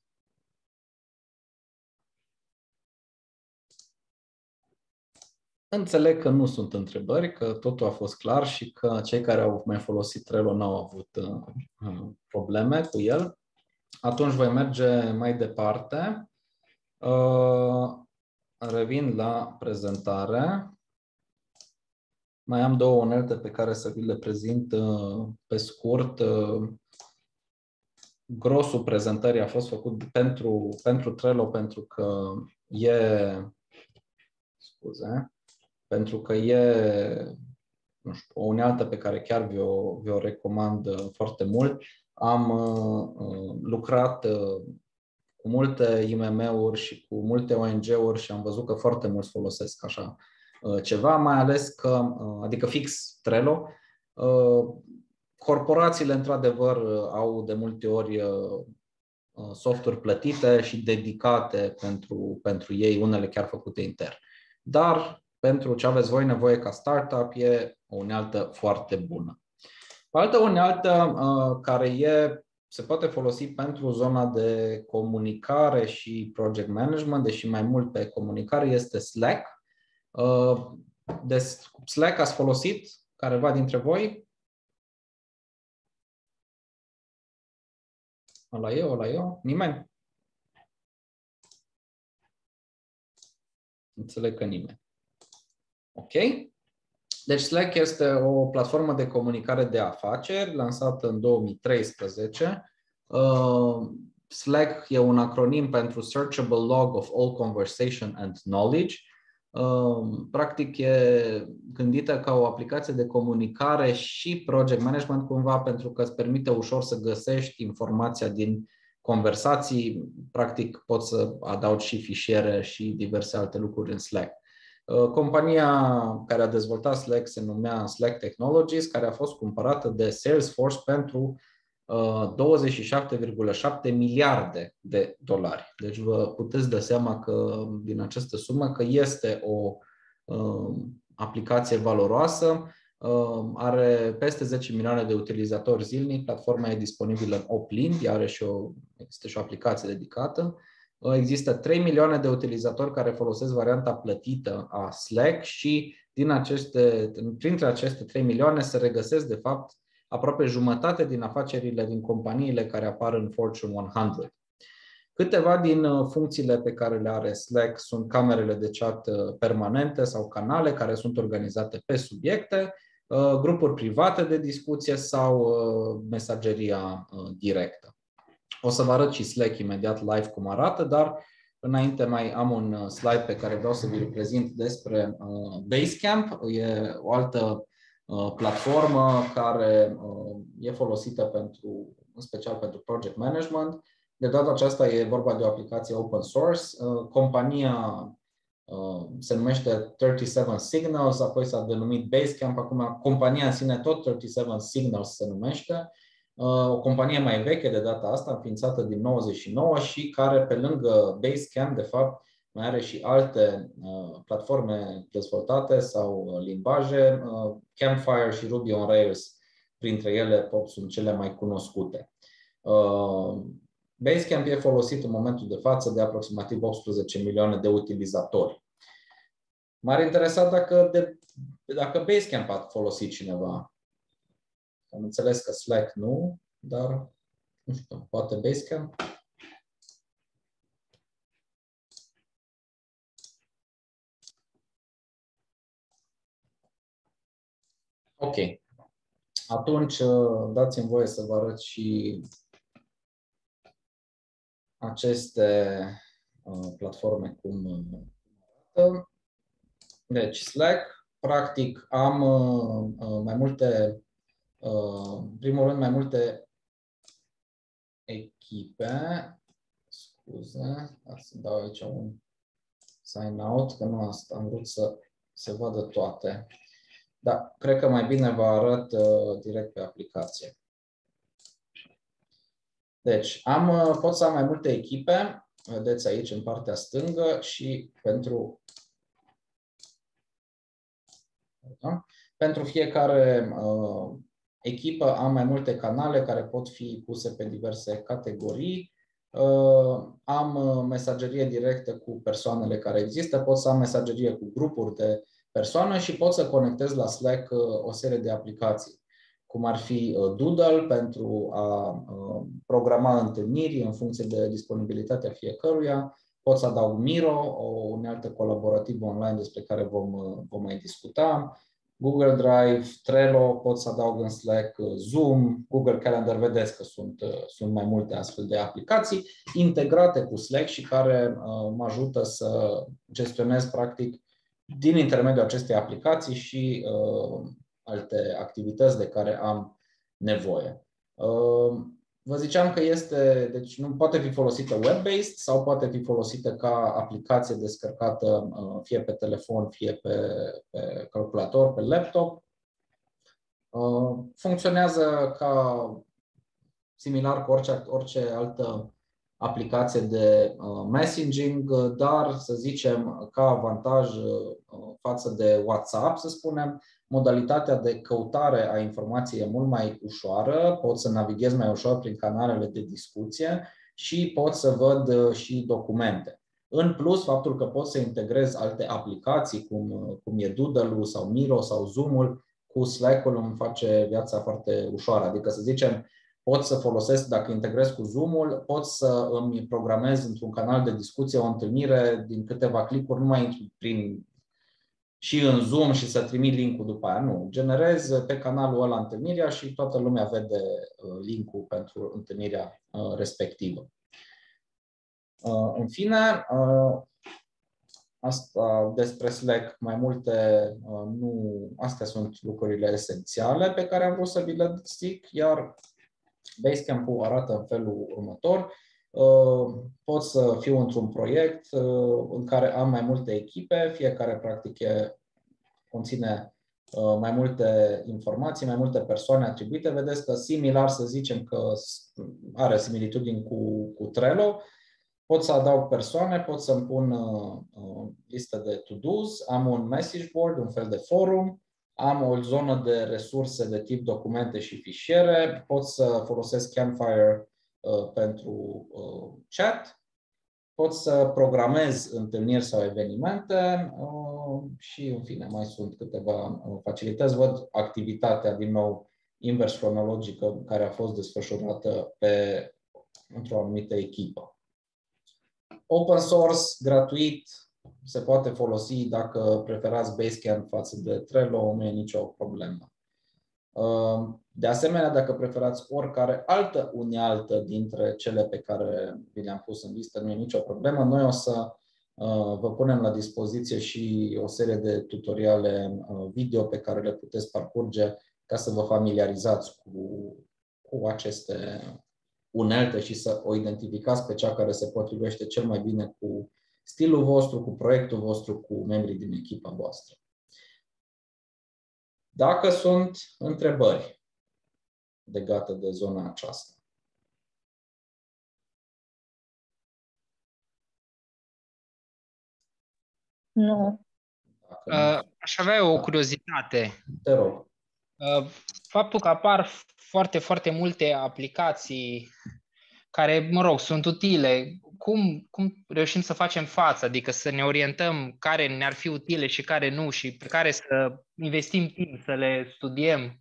Înțeleg că nu sunt întrebări, că totul a fost clar și că cei care au mai folosit Trello n-au avut uh, probleme cu el. Atunci voi merge mai departe. Uh, Revin la prezentare. Mai am două unelte pe care să vi le prezint uh, pe scurt. Uh, grosul prezentării a fost făcut pentru, pentru Trello pentru că e scuze, pentru că e nu știu, o unealtă pe care chiar vi-o, vi-o recomand foarte mult. Am uh, lucrat uh, cu multe I M M-uri și cu multe O N G-uri și am văzut că foarte mulți folosesc așa ceva, mai ales că, adică fix Trello, corporațiile într-adevăr au de multe ori softuri plătite și dedicate pentru, pentru ei, unele chiar făcute intern. Dar pentru ce aveți voi nevoie ca startup e o unealtă foarte bună. O altă unealtă care e se poate folosi pentru zona de comunicare și project management, deși mai mult pe comunicare, este Slack. De Slack ați folosit careva dintre voi? Ăla eu, ăla eu? Nimeni? Înțeleg că nimeni. Ok. Deci Slack este o platformă de comunicare de afaceri lansată în două mii treisprezece. Uh, Slack e un acronim pentru Searchable Log of All Conversation and Knowledge. Uh, practic e gândită ca o aplicație de comunicare și project management cumva pentru că îți permite ușor să găsești informația din conversații, practic poți să adaugi și fișiere și diverse alte lucruri în Slack. Compania care a dezvoltat Slack se numea Slack Technologies, care a fost cumpărată de Salesforce pentru douăzeci și șapte virgulă șapte miliarde de dolari. Deci vă puteți da seama că din această sumă că este o aplicație valoroasă. Are peste zece milioane de utilizatori zilnic, platforma e disponibilă în opt limbi, are și o, există și o aplicație dedicată. Există trei milioane de utilizatori care folosesc varianta plătită a Slack și din aceste, printre aceste trei milioane se regăsesc de fapt aproape jumătate din afacerile din companiile care apar în Fortune o sută. Câteva din funcțiile pe care le are Slack sunt camerele de chat permanente sau canale care sunt organizate pe subiecte, grupuri private de discuție sau mesageria directă. O să vă arăt și Slack imediat live cum arată, dar înainte mai am un slide pe care vreau să vi-l prezint despre Basecamp. E o altă platformă care e folosită pentru, în special pentru project management. De data aceasta e vorba de o aplicație open source. Compania se numește treizeci și șapte Signals, apoi s-a denumit Basecamp, acum compania în sine tot treizeci și șapte Signals se numește. O companie mai veche de data asta, înființată din nouăzeci și nouă și care pe lângă Basecamp, de fapt, mai are și alte uh, platforme dezvoltate sau limbaje. Uh, Campfire și Ruby on Rails, printre ele, pot, sunt cele mai cunoscute. Uh, Basecamp e folosit în momentul de față de aproximativ optsprezece milioane de utilizatori. M-ar interesa dacă, de, dacă Basecamp a folosit cineva. Am înțeles că Slack nu, dar nu știu, poate Basecamp. Ok. Atunci dați-mi voie să vă arăt și aceste uh, platforme cum arată. Deci Slack, practic am uh, mai multe în primul rând, mai multe echipe. Scuze, să dau aici un sign out, că nu asta am vrut să se vadă toate. Da, cred că mai bine vă arăt uh, direct pe aplicație. Deci, am, pot să am mai multe echipe, vedeți aici în partea stângă și pentru, da? Pentru fiecare uh, echipă am mai multe canale care pot fi puse pe diverse categorii. Am mesagerie directă cu persoanele care există, pot să am mesagerie cu grupuri de persoane și pot să conectez la Slack o serie de aplicații, cum ar fi Doodle pentru a programa întâlniri în funcție de disponibilitatea fiecăruia. Pot să adaug Miro, o unealtă colaborativă online despre care vom, vom mai discuta. Google Drive, Trello, pot să adaug în Slack, Zoom, Google Calendar, vedeți că sunt, sunt mai multe astfel de aplicații integrate cu Slack și care uh, mă ajută să gestionez practic din intermediul acestei aplicații și uh, alte activități de care am nevoie. Uh, Vă ziceam că este, deci nu poate fi folosită web-based sau poate fi folosită ca aplicație descărcată fie pe telefon, fie pe, pe calculator, pe laptop. Funcționează ca similar cu orice, orice altă aplicație de messaging, dar să zicem ca avantaj față de WhatsApp, să spunem, modalitatea de căutare a informației e mult mai ușoară, pot să navighez mai ușor prin canalele de discuție și pot să văd și documente. În plus, faptul că pot să integrez alte aplicații, cum, cum e Doodle-ul sau Miro sau Zoom-ul, cu Slack-ul îmi face viața foarte ușoară. Adică, să zicem, pot să folosesc, dacă integrez cu Zoom-ul, pot să îmi programez într-un canal de discuție o întâlnire din câteva clicuri, nu mai intru prin și în Zoom și să trimit link-ul după aia. Nu, generez pe canalul ăla întâlnirea și toată lumea vede link-ul pentru întâlnirea respectivă. În fine, asta despre Slack, mai multe, nu, astea sunt lucrurile esențiale pe care am vrut să vi le zic, iar Basecamp-ul arată în felul următor. Pot să fiu într-un proiect în care am mai multe echipe, fiecare practic conține mai multe informații, mai multe persoane atribuite. Vedeți că similar, să zicem că are similitudini cu, cu Trello. Pot să adaug persoane, pot să-mi pun uh, listă de to-dos, am un message board, un fel de forum, am o zonă de resurse de tip documente și fișiere, pot să folosesc Campfire uh, pentru uh, chat, pot să programez întâlniri sau evenimente uh, și, în fine, mai sunt câteva uh, facilități. Văd activitatea, din nou, invers cronologică, care a fost desfășurată pe, într-o anumită echipă. Open source, gratuit, se poate folosi dacă preferați Basecamp față de Trello, nu e nicio problemă. De asemenea, dacă preferați oricare altă unealtă dintre cele pe care vi le-am pus în listă, nu e nicio problemă. Noi o să vă punem la dispoziție și o serie de tutoriale video pe care le puteți parcurge ca să vă familiarizați cu, cu aceste unelte și să o identificați pe cea care se potrivește cel mai bine cu stilul vostru, cu proiectul vostru, cu membrii din echipa voastră. Dacă sunt întrebări legate de zona aceasta. Nu. Uh, aș avea o curiozitate. Te rog. Uh, faptul că apar foarte, foarte multe aplicații care, mă rog, sunt utile, cum, cum reușim să facem față? Adică să ne orientăm care ne-ar fi utile și care nu și pe care să investim timp, să le studiem?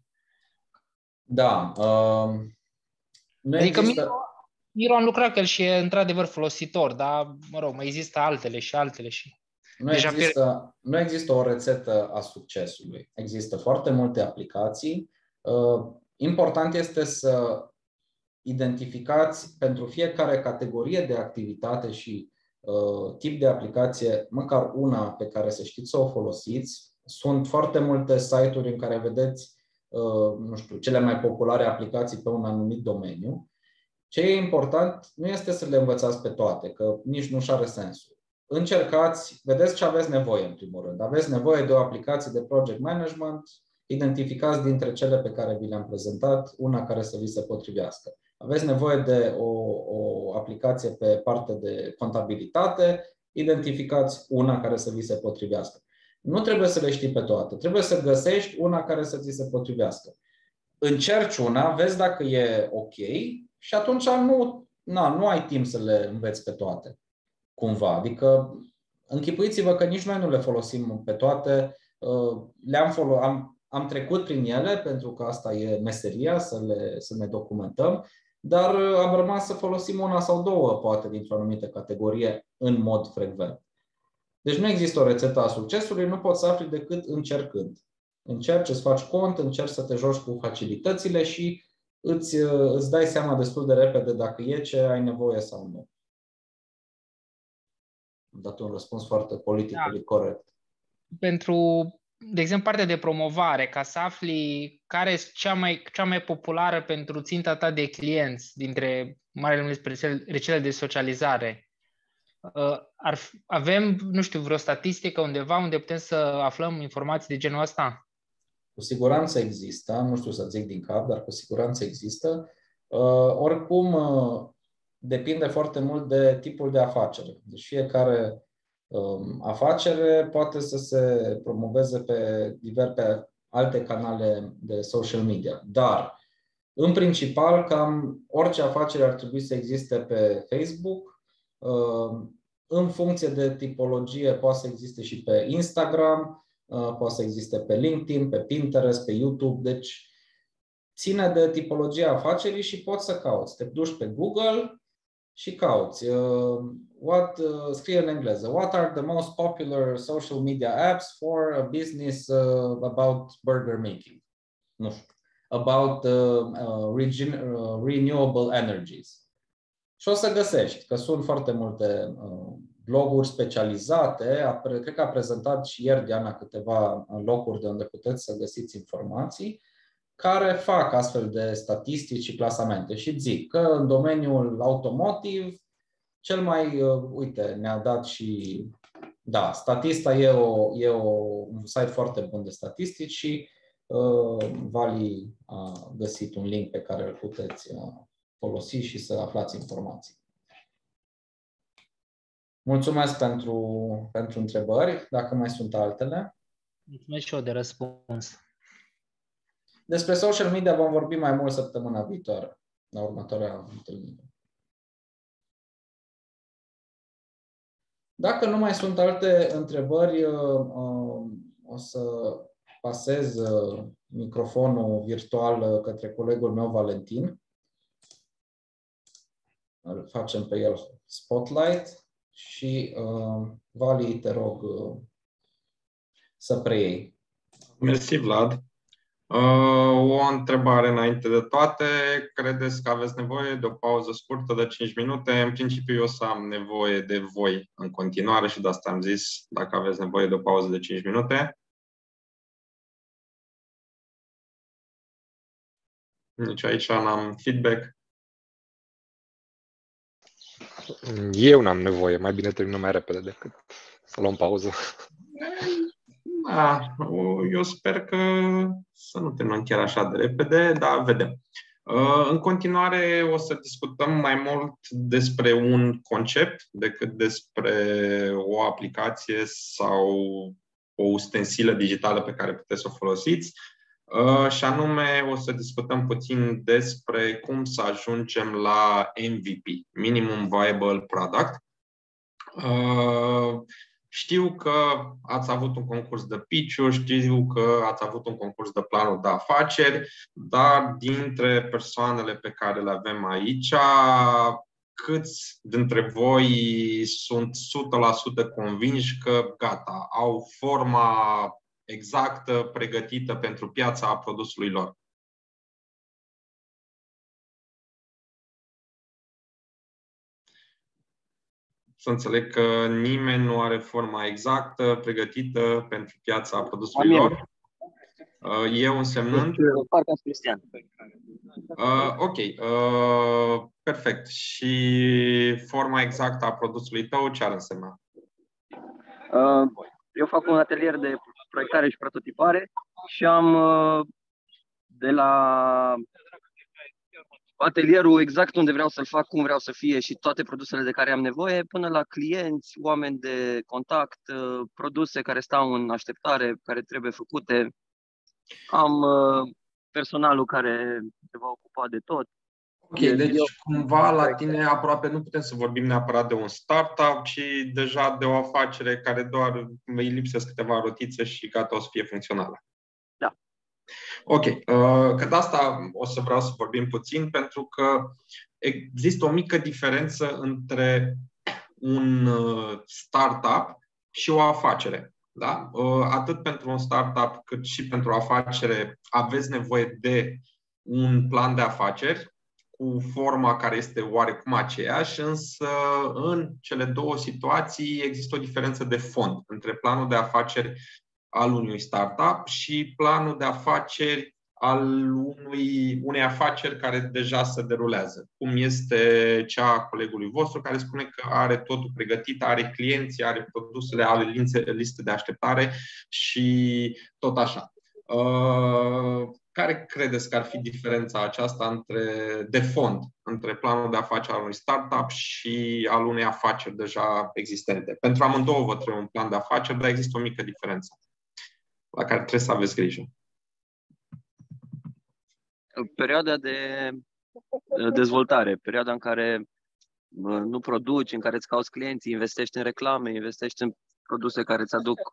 Da. Uh, nu adică există... Miro, Miro am lucrat cu el și e într-adevăr folositor, dar, mă rog, mai există altele și altele și... Nu Deja există, nu există o rețetă a succesului. Există foarte multe aplicații. Important este să identificați pentru fiecare categorie de activitate și tip de aplicație, măcar una pe care să știți să o folosiți. Sunt foarte multe site-uri în care vedeți, nu știu, cele mai populare aplicații pe un anumit domeniu. Ce e important nu este să le învățați pe toate, că nici nu și are sensul. Încercați, vedeți ce aveți nevoie în primul rând. Aveți nevoie de o aplicație de project management, identificați dintre cele pe care vi le-am prezentat una care să vi se potrivească. Aveți nevoie de o, o aplicație pe partea de contabilitate, identificați una care să vi se potrivească. Nu trebuie să le știi pe toate, trebuie să găsești una care să ți se potrivească. Încerci una, vezi dacă e ok și atunci nu, na, nu ai timp să le înveți pe toate. Cumva. Adică închipuiți-vă că nici noi nu le folosim pe toate. Le-am folo- am, am trecut prin ele pentru că asta e meseria, să, le, să ne documentăm, dar am rămas să folosim una sau două, poate, dintr-o anumită categorie în mod frecvent. Deci nu există o rețetă a succesului, nu poți să afli decât încercând. Încerci, îți faci cont, încerci să te joci cu facilitățile și îți, îți dai seama destul de repede dacă e ce ai nevoie sau nu. Am dat un răspuns foarte politic, da. Corect. Pentru, de exemplu, partea de promovare, ca să afli care este cea mai, cea mai populară pentru ținta ta de clienți dintre marile rețele de socializare. Ar, avem, nu știu, vreo statistică undeva unde putem să aflăm informații de genul ăsta? Cu siguranță există, nu știu să zic din cap, dar cu siguranță există. Uh, oricum, uh, depinde foarte mult de tipul de afacere. Deci fiecare um, afacere poate să se promoveze pe, diver, pe alte canale de social media. Dar, în principal, cam orice afacere ar trebui să existe pe Facebook. Uh, în funcție de tipologie, poate să existe și pe Instagram, uh, poate să existe pe LinkedIn, pe Pinterest, pe YouTube. Deci, ține de tipologia afacerii și poți să cauți. Te duci pe Google și cauți. Uh, what, uh, scrie în engleză. What are the most popular social media apps for a business uh, about burger making? Nu știu. About uh, uh, regen- uh, renewable energies. Și o să găsești, că sunt foarte multe uh, bloguri specializate. Cred că a prezentat și ieri Diana câteva locuri de unde puteți să găsiți informații care fac astfel de statistici și clasamente. Și zic că în domeniul automotive Cel mai, uh, uite, ne-a dat și, da, Statista e, o, e o, un site foarte bun de statistici și uh, Vali a găsit un link pe care îl puteți uh, folosi și să aflați informații. Mulțumesc pentru, pentru întrebări, dacă mai sunt altele. Mulțumesc și eu de răspuns. Despre social media vom vorbi mai mult săptămâna viitoare, la următoarea întâlnire. Dacă nu mai sunt alte întrebări, o să pasez microfonul virtual către colegul meu, Valentin. Îl facem pe el spotlight și Vali, te rog să preiei. Mersi, Vlad. O întrebare înainte de toate. Credeți că aveți nevoie de o pauză scurtă de cinci minute? În principiu eu o să am nevoie de voi în continuare și de asta am zis dacă aveți nevoie de o pauză de cinci minute. Nici aici n-am feedback. Eu n-am nevoie. Mai bine terminăm mai repede decât să luăm pauză. Da, eu sper că să nu terminăm chiar așa de repede, dar vedem. În continuare o să discutăm mai mult despre un concept decât despre o aplicație sau o ustensilă digitală pe care puteți să o folosiți. Și anume o să discutăm puțin despre cum să ajungem la M V P, Minimum Viable Product. Știu că ați avut un concurs de pitch-uri, știu că ați avut un concurs de planuri de afaceri, dar dintre persoanele pe care le avem aici, câți dintre voi sunt o sută la sută convinși că gata, au forma exactă, pregătită pentru piața a produsului lor? Să înțeleg că nimeni nu are forma exactă, pregătită pentru piața produsului lor. Eu însemnând... Parcă Cristian. Uh, ok, uh, perfect. Și forma exactă a produsului tău ce ar însemna? Uh, eu fac un atelier de proiectare și prototipare și am uh, de la atelierul exact unde vreau să-l fac, cum vreau să fie și toate produsele de care am nevoie, până la clienți, oameni de contact, produse care stau în așteptare, care trebuie făcute. Am personalul care se va ocupa de tot. Ok, deci eu, cumva la tine aproape nu putem să vorbim neapărat de un startup, ci deja de o afacere care doar îi lipsesc câteva rotițe și gata, o să fie funcțională. Da. Ok, că de asta o să vreau să vorbim puțin, pentru că există o mică diferență între un startup și o afacere. Da? Atât pentru un startup cât și pentru o afacere aveți nevoie de un plan de afaceri cu forma care este oarecum aceeași, însă în cele două situații există o diferență de fond între planul de afaceri al unui startup și planul de afaceri al unui, unei afaceri care deja se derulează, cum este cea a colegului vostru care spune că are totul pregătit, are clienți, are produsele, are liste de așteptare și tot așa. Care credeți că ar fi diferența aceasta între, de fond între planul de afaceri al unui startup și al unei afaceri deja existente? Pentru amândouă vă trebuie un plan de afaceri, dar există o mică diferență la care trebuie să aveți grijă. Perioada de dezvoltare, perioada în care nu produci, în care îți cauți clienții, investești în reclame, investești în produse care îți aduc.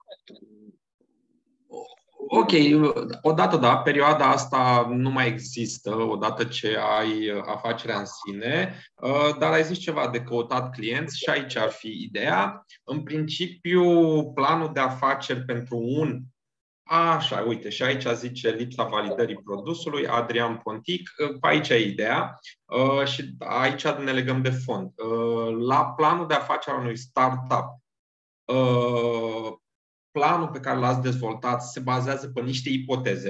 Ok, odată da, perioada asta nu mai există odată ce ai afacerea în sine, dar ai zis ceva de căutat clienți și aici ar fi ideea. În principiu, planul de afaceri pentru un Așa, uite, și aici zice lipsa validării produsului, Adrian Pontic, aici e ideea și aici ne legăm de fond. La planul de afaceri al unui startup, planul pe care l-ați dezvoltat se bazează pe niște ipoteze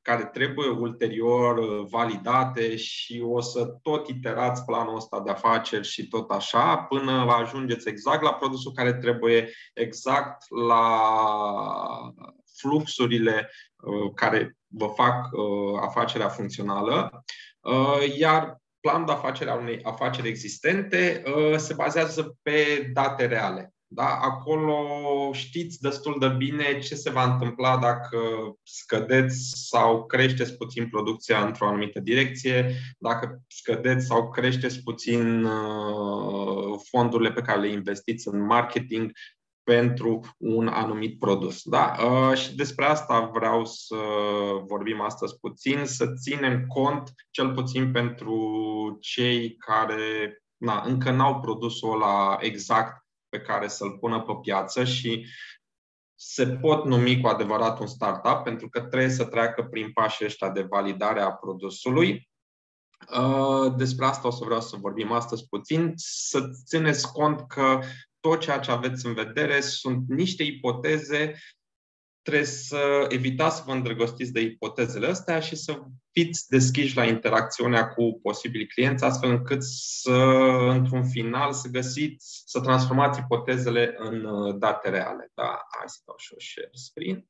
care trebuie ulterior validate și o să tot iterați planul ăsta de afaceri și tot așa până ajungeți exact la produsul care trebuie, exact la fluxurile care vă fac afacerea funcțională. Iar planul de afacere a unei afaceri existente se bazează pe date reale. Da? Acolo știți destul de bine ce se va întâmpla dacă scădeți sau creșteți puțin producția într-o anumită direcție, dacă scădeți sau creșteți puțin fondurile pe care le investiți în marketing pentru un anumit produs. Da? Și despre asta vreau să vorbim astăzi puțin, să ținem cont, cel puțin pentru cei care na, încă n-au produsul ăla exact pe care să-l pună pe piață și se pot numi cu adevărat un startup, pentru că trebuie să treacă prin pașii ăștia de validare a produsului. Despre asta o să vreau să vorbim astăzi puțin, să țineți cont că tot ceea ce aveți în vedere sunt niște ipoteze. Trebuie să evitați să vă îndrăgostiți de ipotezele astea și să fiți deschiși la interacțiunea cu posibili clienți, astfel încât să, într-un final, să găsiți, să transformați ipotezele în date reale. Da, hai să dau și o share screen.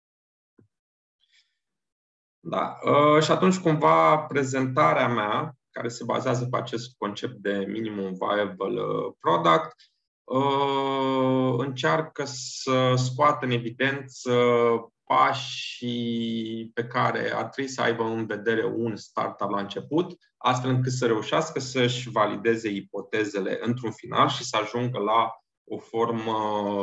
Da. Și atunci, cumva, prezentarea mea, care se bazează pe acest concept de minimum viable product, încearcă să scoată în evidență pașii pe care ar trebui să aibă în vedere un startup la început, astfel încât să reușească să-și valideze ipotezele într-un final și să ajungă la o formă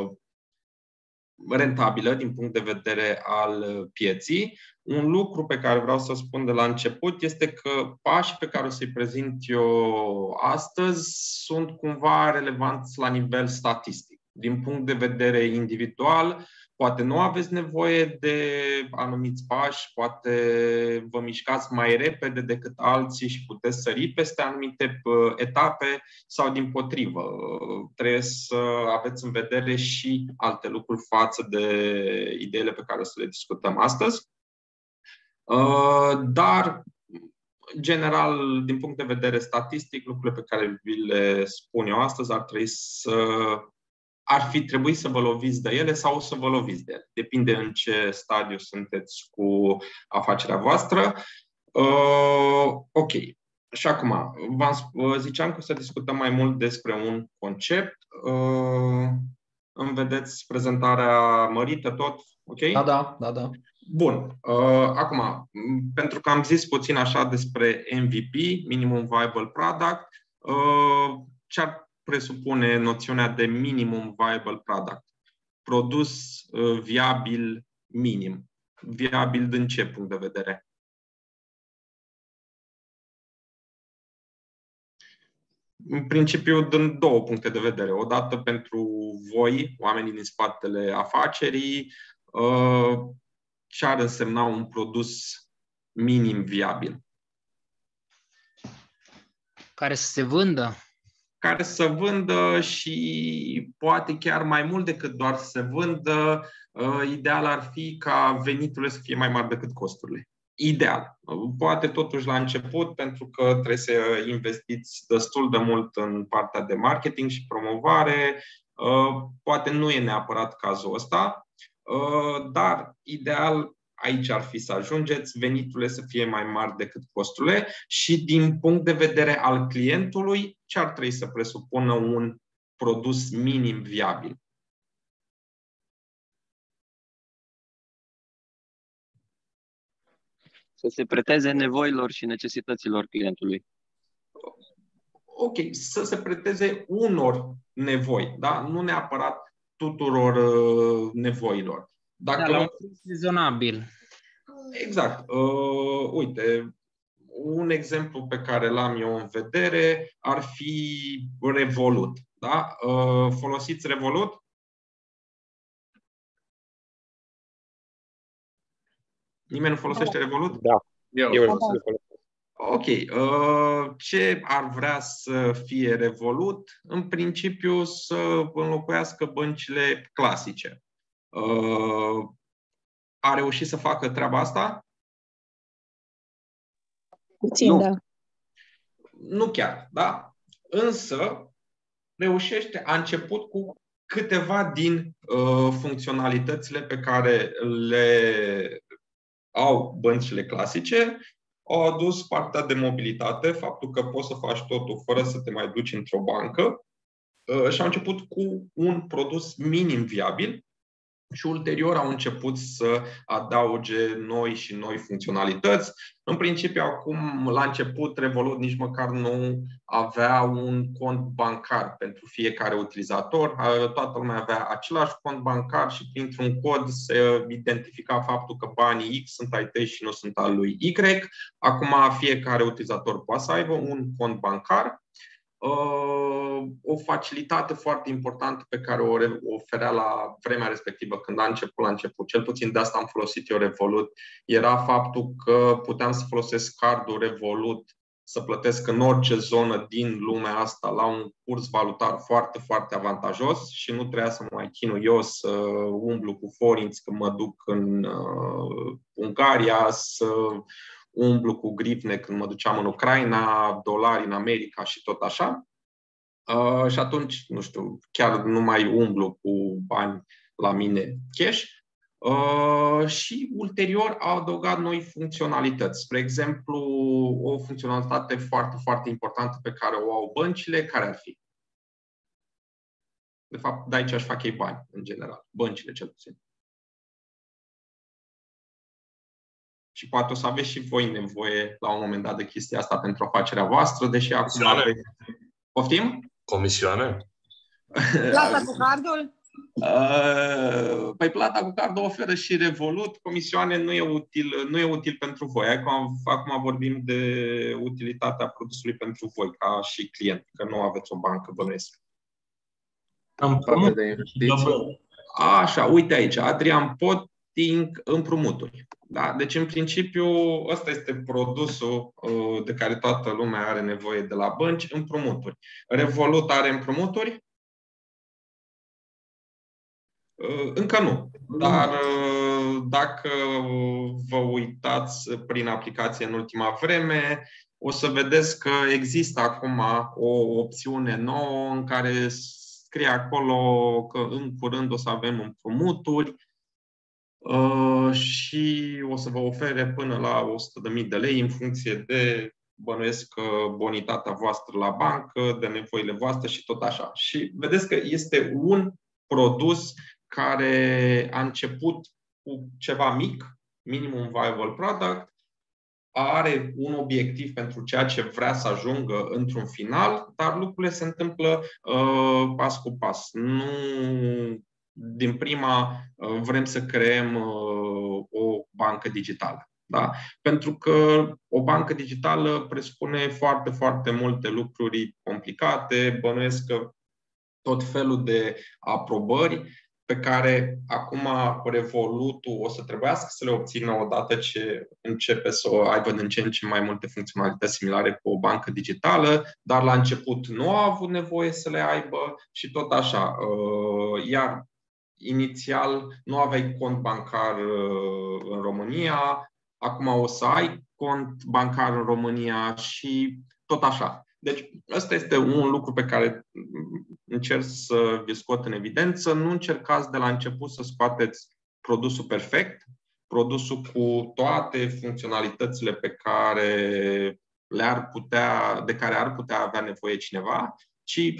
rentabilă din punct de vedere al pieții. Un lucru pe care vreau să spun de la început este că pașii pe care o să-i prezint eu astăzi sunt cumva relevanți la nivel statistic. Din punct de vedere individual, poate nu aveți nevoie de anumiți pași, poate vă mișcați mai repede decât alții și puteți sări peste anumite etape sau dimpotrivă. Trebuie să aveți în vedere și alte lucruri față de ideile pe care o să le discutăm astăzi. Dar, general, din punct de vedere statistic, lucrurile pe care vi le spun eu astăzi ar trebui să ar fi trebuit să vă loviți de ele sau să vă loviți de ele. Depinde în ce stadiu sunteți cu afacerea voastră. Uh, ok. Și acum, v-am, ziceam că o să discutăm mai mult despre un concept. Uh, îmi vedeți prezentarea mărită tot? Ok? Da, da, da, da. Bun. Uh, acum, pentru că am zis puțin așa despre M V P, Minimum Viable Product, uh, ce ar presupune noțiunea de minimum viable product. Produs uh, viabil minim. Viabil din ce punct de vedere? În principiu, din două puncte de vedere. Odată pentru voi, oamenii din spatele afacerii, uh, ce ar însemna un produs minim viabil? Care să se vândă? Care să vândă și poate chiar mai mult decât doar să se vândă. Ideal ar fi ca veniturile să fie mai mari decât costurile. Ideal. Poate totuși la început, pentru că trebuie să investiți destul de mult în partea de marketing și promovare, poate nu e neapărat cazul ăsta, dar ideal aici ar fi să ajungeți, veniturile să fie mai mari decât costurile și din punct de vedere al clientului, ce ar trebui să presupună un produs minim viabil? Să se preteze nevoilor și necesităților clientului. Ok, să se preteze unor nevoi, da? Nu neapărat tuturor uh, nevoilor. Dacă... Da, la un preț rezonabil. Exact. Uh, uite, un exemplu pe care l-am eu în vedere ar fi Revolut. Da? Uh, folosiți Revolut? Nimeni nu folosește Revolut? Da. Eu, eu Ok. Uh, ce ar vrea să fie Revolut? În principiu să înlocuiască băncile clasice. Uh, a reușit să facă treaba asta? Puțin, nu, da. Nu chiar, da? Însă reușește, a început cu câteva din uh, funcționalitățile pe care le au băncile clasice, au adus partea de mobilitate, faptul că poți să faci totul fără să te mai duci într-o bancă uh, și au început cu un produs minim viabil și ulterior au început să adauge noi și noi funcționalități. În principiu, acum, la început, Revolut nici măcar nu avea un cont bancar pentru fiecare utilizator. Toată lumea avea același cont bancar și printr-un cod se identifica faptul că banii X sunt ai tăi și nu sunt al lui Y. Acum fiecare utilizator poate să aibă un cont bancar. O facilitate foarte importantă pe care o oferea la vremea respectivă, când a început la început, cel puțin de asta am folosit eu Revolut, era faptul că puteam să folosesc cardul Revolut să plătesc în orice zonă din lumea asta la un curs valutar foarte, foarte avantajos și nu trebuia să mă mai chinui eu să umblu cu forinți când mă duc în uh, Ungaria, să umblu cu grivne când mă duceam în Ucraina, dolari în America și tot așa. Uh, și atunci, nu știu, chiar nu mai umblu cu bani la mine cash. Uh, și ulterior au adăugat noi funcționalități. Spre exemplu, o funcționalitate foarte, foarte importantă pe care o au băncile, care ar fi? De fapt, de aici aș fac ei bani, în general. Băncile, cel puțin. Și poate o să aveți și voi nevoie la un moment dat de chestia asta pentru afacerea voastră, deși acum aveți... Poftim? Comisioane? Plata cu cardul? Uh, păi plata cu cardul oferă și Revolut. Comisioane nu e util, nu e util pentru voi. Acum, acum vorbim de utilitatea produsului pentru voi, ca și client, că nu aveți o bancă, bănuiesc. Așa, uite aici, Adrian Potting împrumuturi. Da? Deci, în principiu, ăsta este produsul uh, de care toată lumea are nevoie de la bănci, împrumuturi. Revolut are împrumuturi? Uh, încă nu. Dar uh, dacă vă uitați prin aplicație în ultima vreme, o să vedeți că există acum o opțiune nouă în care scrie acolo că în curând o să avem împrumuturi. Uh, și o să vă ofere până la o sută de mii de lei în funcție de, bănuiesc, bonitatea voastră la bancă, de nevoile voastre și tot așa. Și vedeți că este un produs care a început cu ceva mic, minimum viable product, are un obiectiv pentru ceea ce vrea să ajungă într-un final, dar lucrurile se întâmplă uh, pas cu pas. Nu din prima vrem să creăm o bancă digitală. Da? Pentru că o bancă digitală presupune foarte, foarte multe lucruri complicate, bănuiesc că tot felul de aprobări pe care acum Revolutul o să trebuiască să le obțină odată ce începe să aibă din ce în ce mai multe funcționalități similare cu o bancă digitală, dar la început nu a avut nevoie să le aibă și tot așa. Iar inițial nu aveai cont bancar în România, acum o să ai cont bancar în România și tot așa. Deci ăsta este un lucru pe care încerc să vi scot în evidență. Nu încercați de la început să scoateți produsul perfect, produsul cu toate funcționalitățile pe care le-ar putea, de care ar putea avea nevoie cineva, ci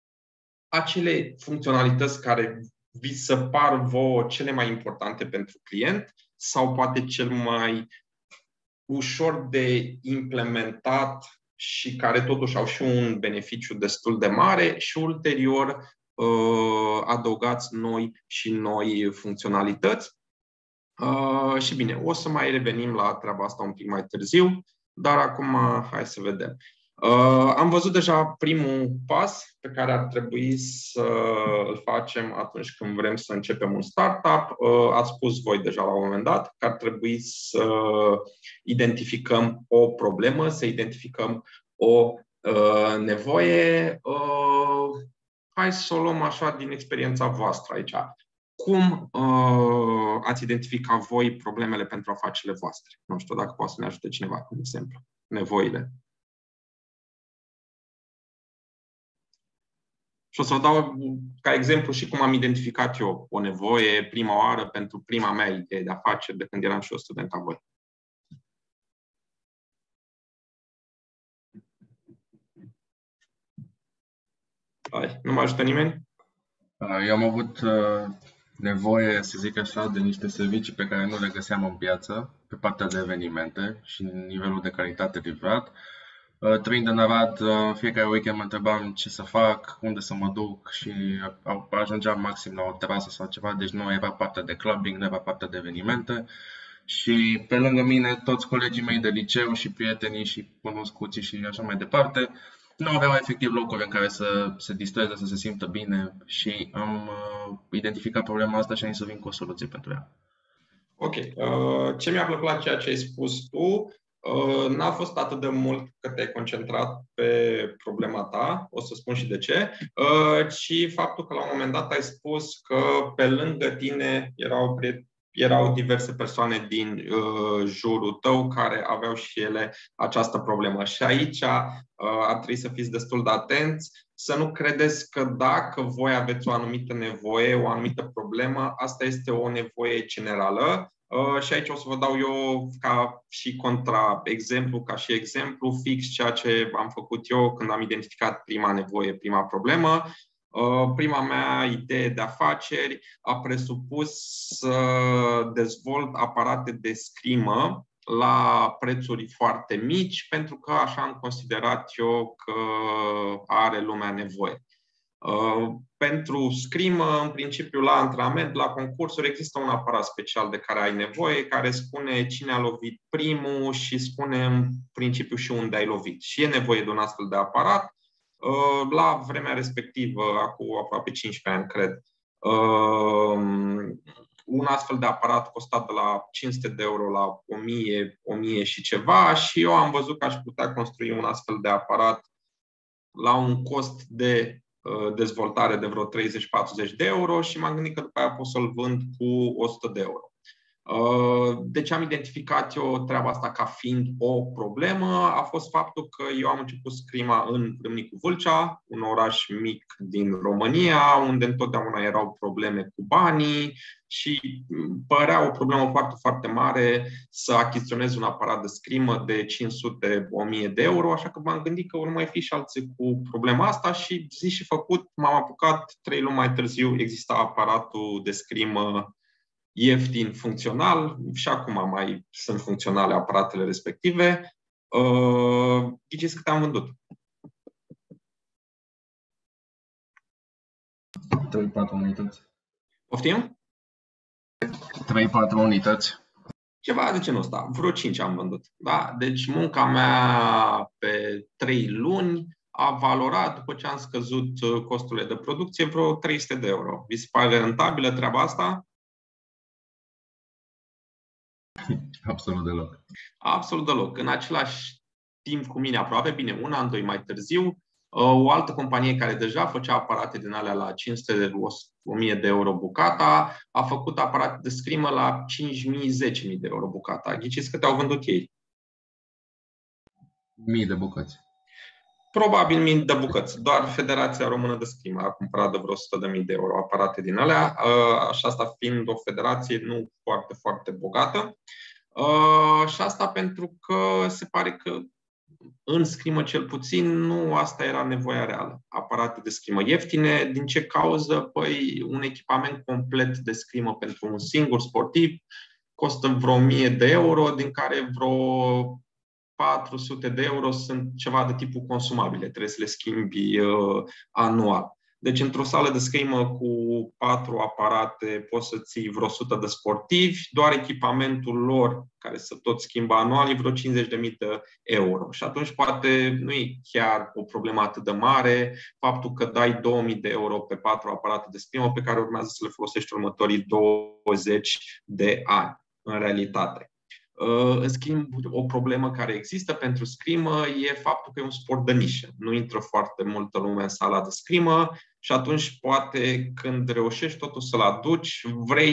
acele funcționalități care vi se par vouă cele mai importante pentru client sau poate cel mai ușor de implementat și care totuși au și un beneficiu destul de mare și ulterior uh, adăugați noi și noi funcționalități. Uh, și bine, o să mai revenim la treaba asta un pic mai târziu, dar acum hai să vedem. Uh, am văzut deja primul pas pe care ar trebui să îl facem atunci când vrem să începem un startup. Uh, ați spus voi deja la un moment dat că ar trebui să identificăm o problemă, să identificăm o uh, nevoie. Uh, hai să o luăm așa din experiența voastră aici. Cum uh, ați identificat voi problemele pentru afacerile voastre. Nu știu dacă poate să ne ajute cineva cu un exemplu. Nevoile. Și o să vă dau ca exemplu și cum am identificat eu o nevoie prima oară pentru prima mea idee de afaceri de când eram și eu student ca voi. Hai, nu mă ajută nimeni? Eu am avut uh, nevoie, să zic așa, de niște servicii pe care nu le găseam în piață, pe partea de evenimente și nivelul de calitate livrat. Uh, trăind în Arad, uh, fiecare weekend mă întrebam ce să fac, unde să mă duc și uh, ajungeam maxim la o terasă sau ceva, deci nu era partea de clubbing, nu era partea de evenimente. Și pe lângă mine, toți colegii mei de liceu și prietenii și cunoscuții și așa mai departe, nu aveau efectiv locuri în care să se distreze, să se simtă bine și am uh, identificat problema asta și am zis să vin cu o soluție pentru ea. Ok. Uh, ce mi-a plăcut la ceea ce ai spus tu, uh, n-a fost atât de mult că te-ai concentrat pe problema ta, o să spun și de ce, uh, ci faptul că la un moment dat ai spus că pe lângă tine erau prieteni, erau diverse persoane din uh, jurul tău care aveau și ele această problemă. Și aici uh, ar trebui să fiți destul de atenți, să nu credeți că dacă voi aveți o anumită nevoie, o anumită problemă, asta este o nevoie generală. Uh, și aici o să vă dau eu ca și contra-exemplu, ca și exemplu, fix ceea ce am făcut eu când am identificat prima nevoie, prima problemă. Prima mea idee de afaceri a presupus să dezvolt aparate de scrimă la prețuri foarte mici, pentru că așa am considerat eu că are lumea nevoie. Pentru scrimă, în principiu, la antrenament, la concursuri, există un aparat special de care ai nevoie, care spune cine a lovit primul și spune în principiu și unde ai lovit. Și e nevoie de un astfel de aparat. La vremea respectivă, acum aproape cincisprezece ani, cred, un astfel de aparat costa de la cinci sute de euro la o mie, o mie și ceva și eu am văzut că aș putea construi un astfel de aparat la un cost de dezvoltare de vreo treizeci patruzeci de euro și m-am gândit că după aia pot să-l vând cu o sută de euro. De ce am identificat eu treaba asta ca fiind o problemă a fost faptul că eu am început scrima în Râmnicu Vâlcea, un oraș mic din România, unde întotdeauna erau probleme cu banii și părea o problemă foarte, foarte mare să achiziționez un aparat de scrimă de cinci sute o mie de euro, așa că m-am gândit că urmă mai fi și alții cu problema asta și zi și făcut, m-am apucat, trei luni mai târziu exista aparatul de scrimă ieftin, funcțional, și acum mai sunt funcționale aparatele respective. Uh, Ghiciți câte am vândut? trei patru unități. Poftim? trei patru unități. Ceva de genul ăsta. Vreo cinci am vândut. Da? Deci munca mea pe trei luni a valorat, după ce am scăzut costurile de producție, vreo trei sute de euro. Vi se pare rentabilă treaba asta? Absolut deloc. Absolut deloc. În același timp cu mine aproape, bine, un an, doi mai târziu, o altă companie care deja făcea aparate din alea la cinci sute de o mie de euro bucata, a făcut aparate de scrimă la cinci mii - zece mii de euro bucata. Ghiciți câte au vândut ei? Mii de bucăți. Probabil mii de bucăți. Doar Federația Română de Scrimă a cumpărat de vreo o sută de mii de euro aparate din alea, așa asta fiind o federație nu foarte, foarte bogată. Și asta pentru că se pare că în scrimă cel puțin nu asta era nevoia reală. Aparate de scrimă ieftine. Din ce cauză? Păi un echipament complet de scrimă pentru un singur sportiv costă vreo o mie de euro, din care vreo patru sute de euro sunt ceva de tipul consumabile. Trebuie să le schimbi uh, anual. Deci într-o sală de scrimă cu patru aparate poți să ții vreo o sută de sportivi, doar echipamentul lor, care să tot schimbă anual, e vreo cincizeci de mii de euro. Și atunci poate nu e chiar o problemă atât de mare faptul că dai două mii de euro pe patru aparate de scrimă pe care urmează să le folosești următorii douăzeci de ani, în realitate. În schimb, o problemă care există pentru scrimă e faptul că e un sport de nișă. Nu intră foarte multă lume în sala de scrimă și atunci poate când reușești totul să-l aduci, vrei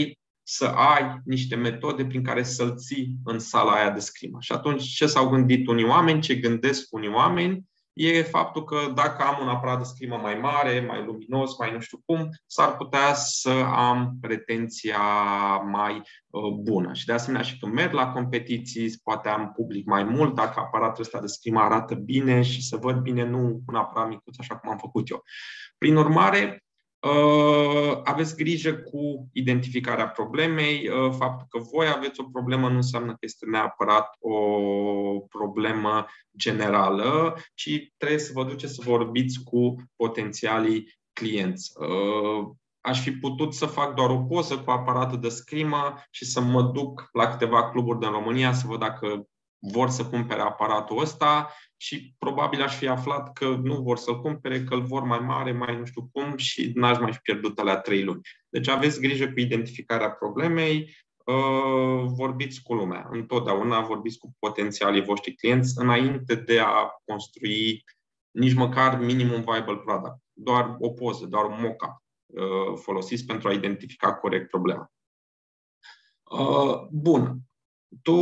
să ai niște metode prin care să-l ții în sala aia de scrimă. Și atunci ce s-au gândit unii oameni, ce gândesc unii oameni, e faptul că dacă am un aparat de scrimă mai mare, mai luminos, mai nu știu cum, s-ar putea să am retenția mai uh, bună. Și de asemenea și când merg la competiții, poate am public mai mult, dacă aparatul ăsta de scrimă arată bine și se văd bine, nu un aparat micuț, așa cum am făcut eu. Prin urmare, Uh, aveți grijă cu identificarea problemei. Uh, faptul că voi aveți o problemă nu înseamnă că este neapărat o problemă generală, ci trebuie să vă duceți să vorbiți cu potențialii clienți. Uh, aș fi putut să fac doar o poză cu aparatul de scrimă și să mă duc la câteva cluburi din România să văd dacă vor să cumpere aparatul ăsta și probabil aș fi aflat că nu vor să-l cumpere, că îl vor mai mare, mai nu știu cum și n-aș mai fi pierdut alea trei luni. Deci aveți grijă cu identificarea problemei, vorbiți cu lumea. Întotdeauna vorbiți cu potențialii voștri clienți înainte de a construi nici măcar minimum viable product. Doar o poză, doar un mock-up folosiți pentru a identifica corect problema. Bun. Tu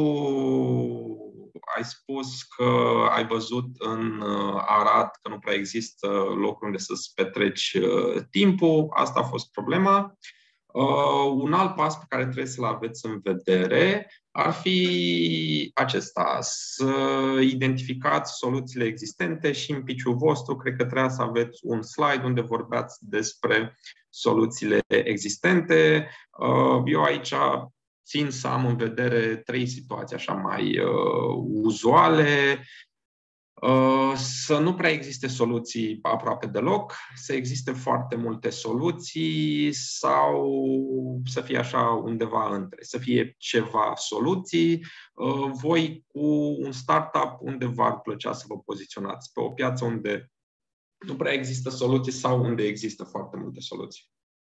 ai spus că ai văzut în Arad că nu prea există locuri unde să-ți petreci timpul. Asta a fost problema. Un alt pas pe care trebuie să-l aveți în vedere ar fi acesta, să identificați soluțiile existente și în pitch-ul vostru cred că trebuia să aveți un slide unde vorbeați despre soluțiile existente. Eu aici țin să am în vedere trei situații așa mai uh, uzuale. Uh, să nu prea existe soluții aproape deloc, să existe foarte multe soluții sau să fie așa undeva între, să fie ceva soluții. Uh, voi cu un startup unde v-ar plăcea să vă poziționați? Pe o piață unde nu prea există soluții sau unde există foarte multe soluții?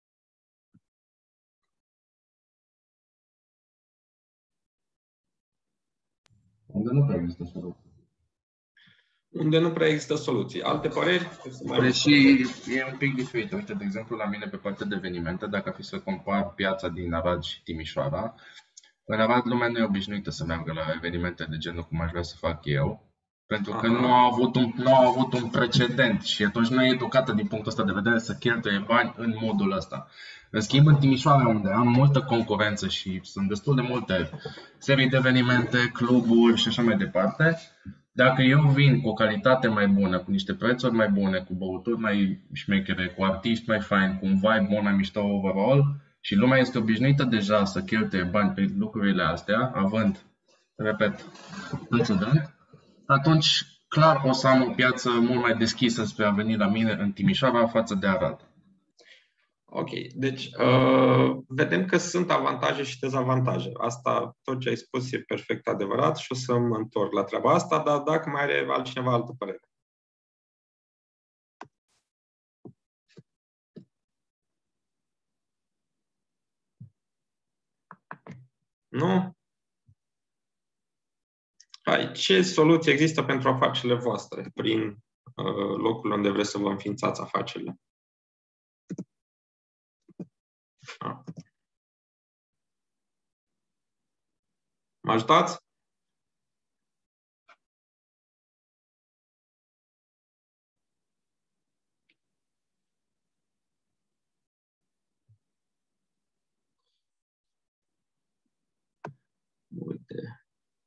Unde nu prea există soluții. Unde nu prea există soluții. Alte păreri? Deși e un pic diferit. Uite, de exemplu, la mine pe partea de evenimente, dacă ar fi să compar piața din Arad și Timișoara, în Arad lumea nu e obișnuită să meargă la evenimente de genul cum aș vrea să fac eu, pentru că nu au avut un, nu au avut un precedent și atunci nu e educată din punctul ăsta de vedere să cheltuie bani în modul ăsta. În schimb, în Timișoara, unde am multă concurență și sunt destul de multe serii de evenimente, cluburi și așa mai departe, dacă eu vin cu o calitate mai bună, cu niște prețuri mai bune, cu băuturi mai șmechere, cu artiști mai faini, cu un vibe mult mai mișto overall și lumea este obișnuită deja să cheltuie bani pe lucrurile astea, având, repet, precedent, atunci clar o să am o piață mult mai deschisă spre a veni la mine în Timișoara față de Arad. Ok, deci uh, vedem că sunt avantaje și dezavantaje. Asta, tot ce ai spus e perfect adevărat și o să mă întorc la treaba asta, dar dacă mai are altcineva altă părere. Nu? Hai, ce soluții există pentru afacerile voastre prin uh, locurile unde vreți să vă înființați afacerile? Ah. Mă ajutați? Uite.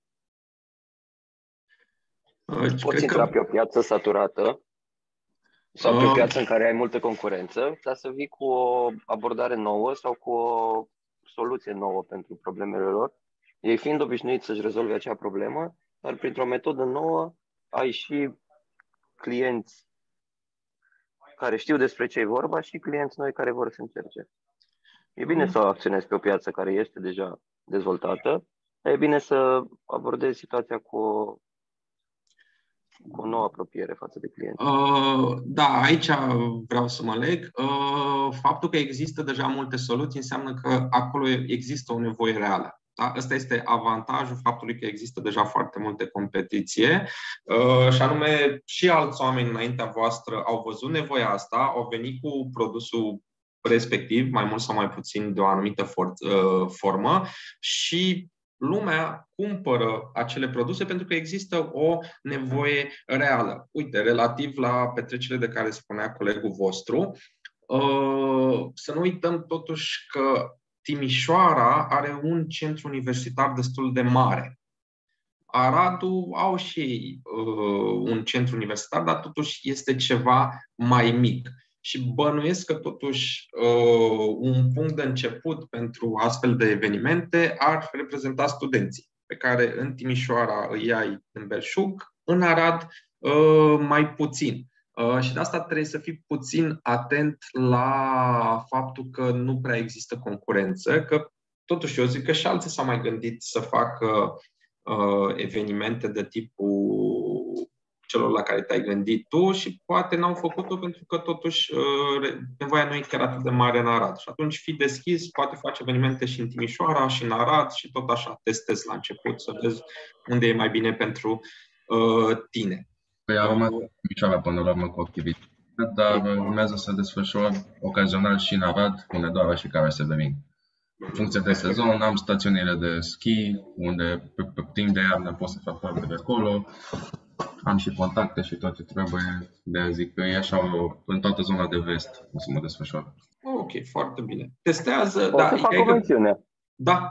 Poți intra că... pe o piață saturată sau pe o piață în care ai multă concurență, dar să vii cu o abordare nouă sau cu o soluție nouă pentru problemele lor. Ei fiind obișnuiți să-și rezolve acea problemă, dar printr-o metodă nouă ai și clienți care știu despre ce e vorba și clienți noi care vor să încerce. E bine să acționezi pe o piață care este deja dezvoltată, dar e bine să abordezi situația cu o cu o nouă apropiere față de client. Uh, da, aici vreau să mă leg. Uh, faptul că există deja multe soluții înseamnă că acolo există o nevoie reală. Da? Ăsta este avantajul faptului că există deja foarte multe competiție uh, și anume și alți oameni înaintea voastră au văzut nevoia asta, au venit cu produsul respectiv, mai mult sau mai puțin de o anumită for- formă, și lumea cumpără acele produse pentru că există o nevoie reală. Uite, relativ la petrecerile de care spunea colegul vostru, să nu uităm totuși că Timișoara are un centru universitar destul de mare. Aradul au și ei un centru universitar, dar totuși este ceva mai mic. Și bănuiesc că totuși un punct de început pentru astfel de evenimente ar reprezenta studenții, pe care în Timișoara îi ai în belșug, în Arad mai puțin. Și de asta trebuie să fii puțin atent la faptul că nu prea există concurență, că totuși eu zic că și alții s-au mai gândit să facă evenimente de tipul celor la care te-ai gândit tu și poate n-au făcut-o pentru că totuși nevoia nu e chiar atât de mare în Arad. Și atunci fii deschis, poate faci evenimente și în Timișoara, și în Arad și tot așa, testezi la început să vezi unde e mai bine pentru uh, tine. Păi am rămas în Timișoara până la urmă cu activități, dar urmează să desfășor ocazional și în Arad, Hunedoara și Caraseverin. În funcție de sezon, am stațiunile de schi, unde pe, pe timp de iarnă pot să fac parte de acolo. Am și contacte și tot ce trebuie, de zic că e așa în toată zona de vest o să mă desfășor. Ok, foarte bine. Testează, o da. să fac o mențiune. Da.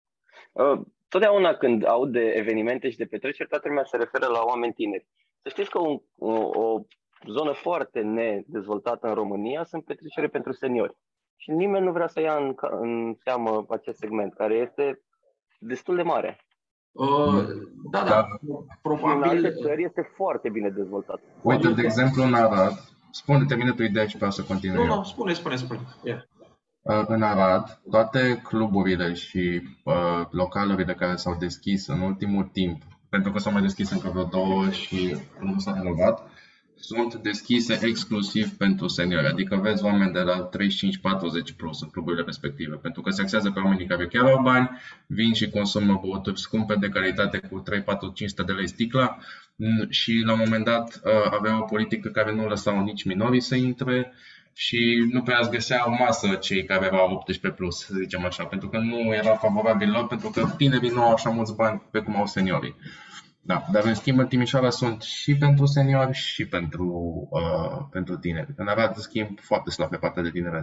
Uh, totdeauna când aud de evenimente și de petreceri, toată lumea se referă la oameni tineri. Să știți că un, o, o zonă foarte nedezvoltată în România sunt petreceri pentru seniori. Și nimeni nu vrea să ia în, în seamă acest segment, care este destul de mare. Uh, da, da, probabil. În alte țări este foarte bine dezvoltat. Uite, de exemplu, în Arad, spune, termină tu ideea și vreau să continui. Nu, nu, spune, spune, spune. Yeah. Uh, în Arad, toate cluburile și uh, localurile care s-au deschis în ultimul timp, pentru că s-au mai deschis încă vreo două și nu s-a renovat, sunt deschise exclusiv pentru seniori, adică vezi oameni de la treizeci și cinci patruzeci plus în cluburile respective, pentru că se axează pe oamenii care chiar au bani, vin și consumă băuturi scumpe de calitate cu trei, patru, cinci sute de lei sticla și la un moment dat avea o politică care nu lăsau nici minorii să intre și nu prea îți găseau masă cei care erau optsprezece plus, să zicem așa, pentru că nu era favorabil lor, pentru că tinerii nu au așa mulți bani pe cum au seniorii. Da, dar în schimb în Timișoara sunt și pentru seniori și pentru, uh, pentru tineri. În Arad, în schimb, foarte slab pe partea de tineret.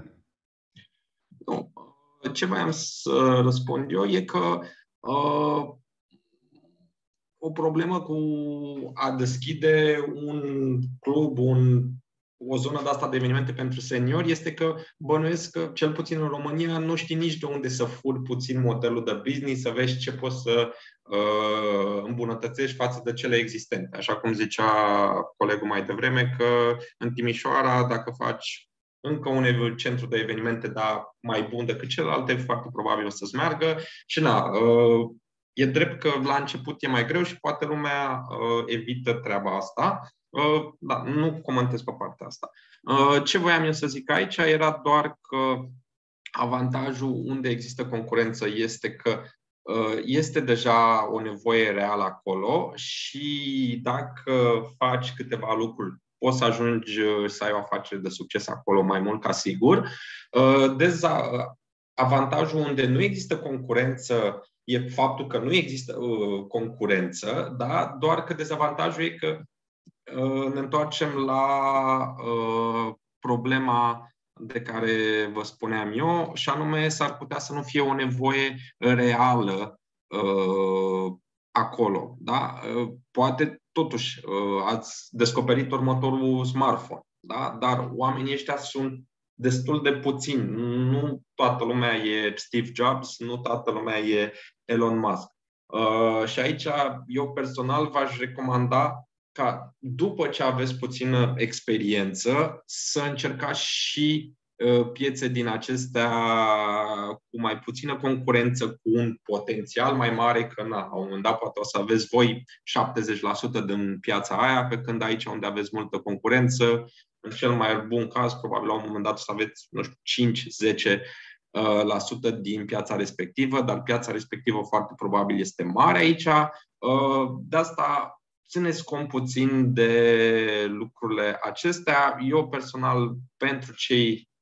Nu. Ce voiam să răspund eu e că uh, o problemă cu a deschide un club, un, o zonă de asta de evenimente pentru seniori este că bănuiesc că, cel puțin în România, nu știi nici de unde să furi puțin modelul de business, să vezi ce poți să uh, îmbunătățești față de cele existente. Așa cum zicea colegul mai devreme, că în Timișoara, dacă faci încă un centru de evenimente, dar mai bun decât celelalte, foarte probabil o să-ți meargă. Și na, uh, e drept că la început e mai greu și poate lumea uh, evită treaba asta. Uh, da, nu comentez pe partea asta. Uh, ce voiam eu să zic aici era doar că avantajul unde există concurență este că uh, este deja o nevoie reală acolo și dacă faci câteva lucruri, poți să ajungi să ai o afacere de succes acolo mai mult ca sigur. Uh, deza- avantajul unde nu există concurență e faptul că nu există uh, concurență, da? Doar că dezavantajul e că ne întoarcem la uh, problema de care vă spuneam eu, și anume s-ar putea să nu fie o nevoie reală uh, acolo. Da? Uh, poate totuși uh, ați descoperit următorul smartphone, da? Dar oamenii ăștia sunt destul de puțini. Nu toată lumea e Steve Jobs, nu toată lumea e Elon Musk. Uh, și aici eu personal v-aș recomanda ca după ce aveți puțină experiență să încercați și uh, piețe din acestea cu mai puțină concurență, cu un potențial mai mare, că na, la un moment dat poate o să aveți voi șaptezeci la sută din piața aia, pe când aici unde aveți multă concurență, în cel mai bun caz, probabil la un moment dat o să aveți, nu știu, cinci zece la sută din piața respectivă, dar piața respectivă foarte probabil este mare aici. Uh, de asta țineți cont puțin de lucrurile acestea. Eu personal, pentru cei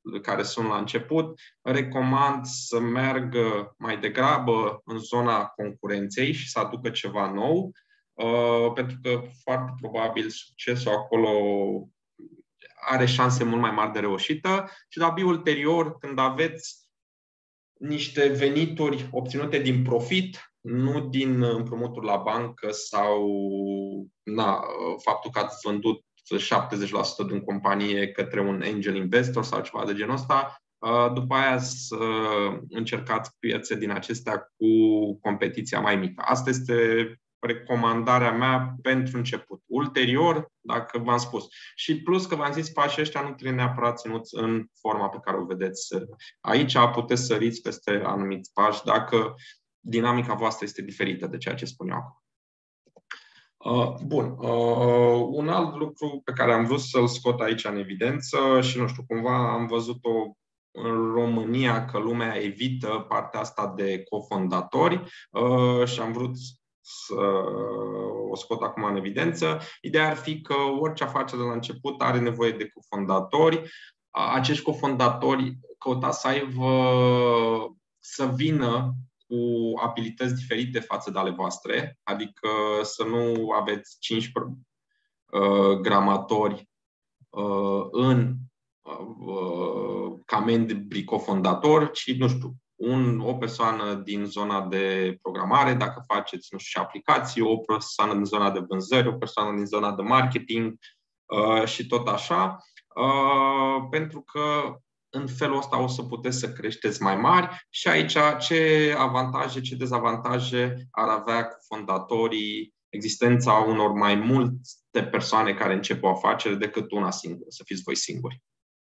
care sunt la început, recomand să meargă mai degrabă în zona concurenței și să aducă ceva nou, pentru că foarte probabil succesul acolo are șanse mult mai mari de reușită și de-abia ulterior, când aveți niște venituri obținute din profit, nu din împrumuturi la bancă sau na, faptul că ați vândut șaptezeci la sută din companie către un angel investor sau ceva de genul ăsta, după aia să încercați piețe din acestea cu competiția mai mică. Asta este recomandarea mea pentru început. Ulterior, dacă v-am spus. Și plus că v-am zis, pașii ăștia nu trebuie neapărat ținuți în forma pe care o vedeți aici. Puteți săriți peste anumiți pași dacă dinamica voastră este diferită de ceea ce spun eu acum. Uh, bun. Uh, un alt lucru pe care am vrut să-l scot aici în evidență și, nu știu, cumva am văzut-o în România că lumea evită partea asta de cofondatori uh, și am vrut să o scot acum în evidență. Ideea ar fi că orice afacere de la început are nevoie de cofondatori. Acești cofondatori căutați să aibă, să vină cu abilități diferite față de ale voastre, adică să nu aveți cinci uh, gramatori uh, în uh, ca membri cofondator, ci, nu știu, Un, o persoană din zona de programare, dacă faceți, nu știu, aplicații, o persoană din zona de vânzări, o persoană din zona de marketing uh, și tot așa, uh, pentru că în felul ăsta o să puteți să creșteți mai mari și aici ce avantaje, ce dezavantaje ar avea cu fondatorii, existența unor mai multe persoane care încep o afacere decât una singură, să fiți voi singuri.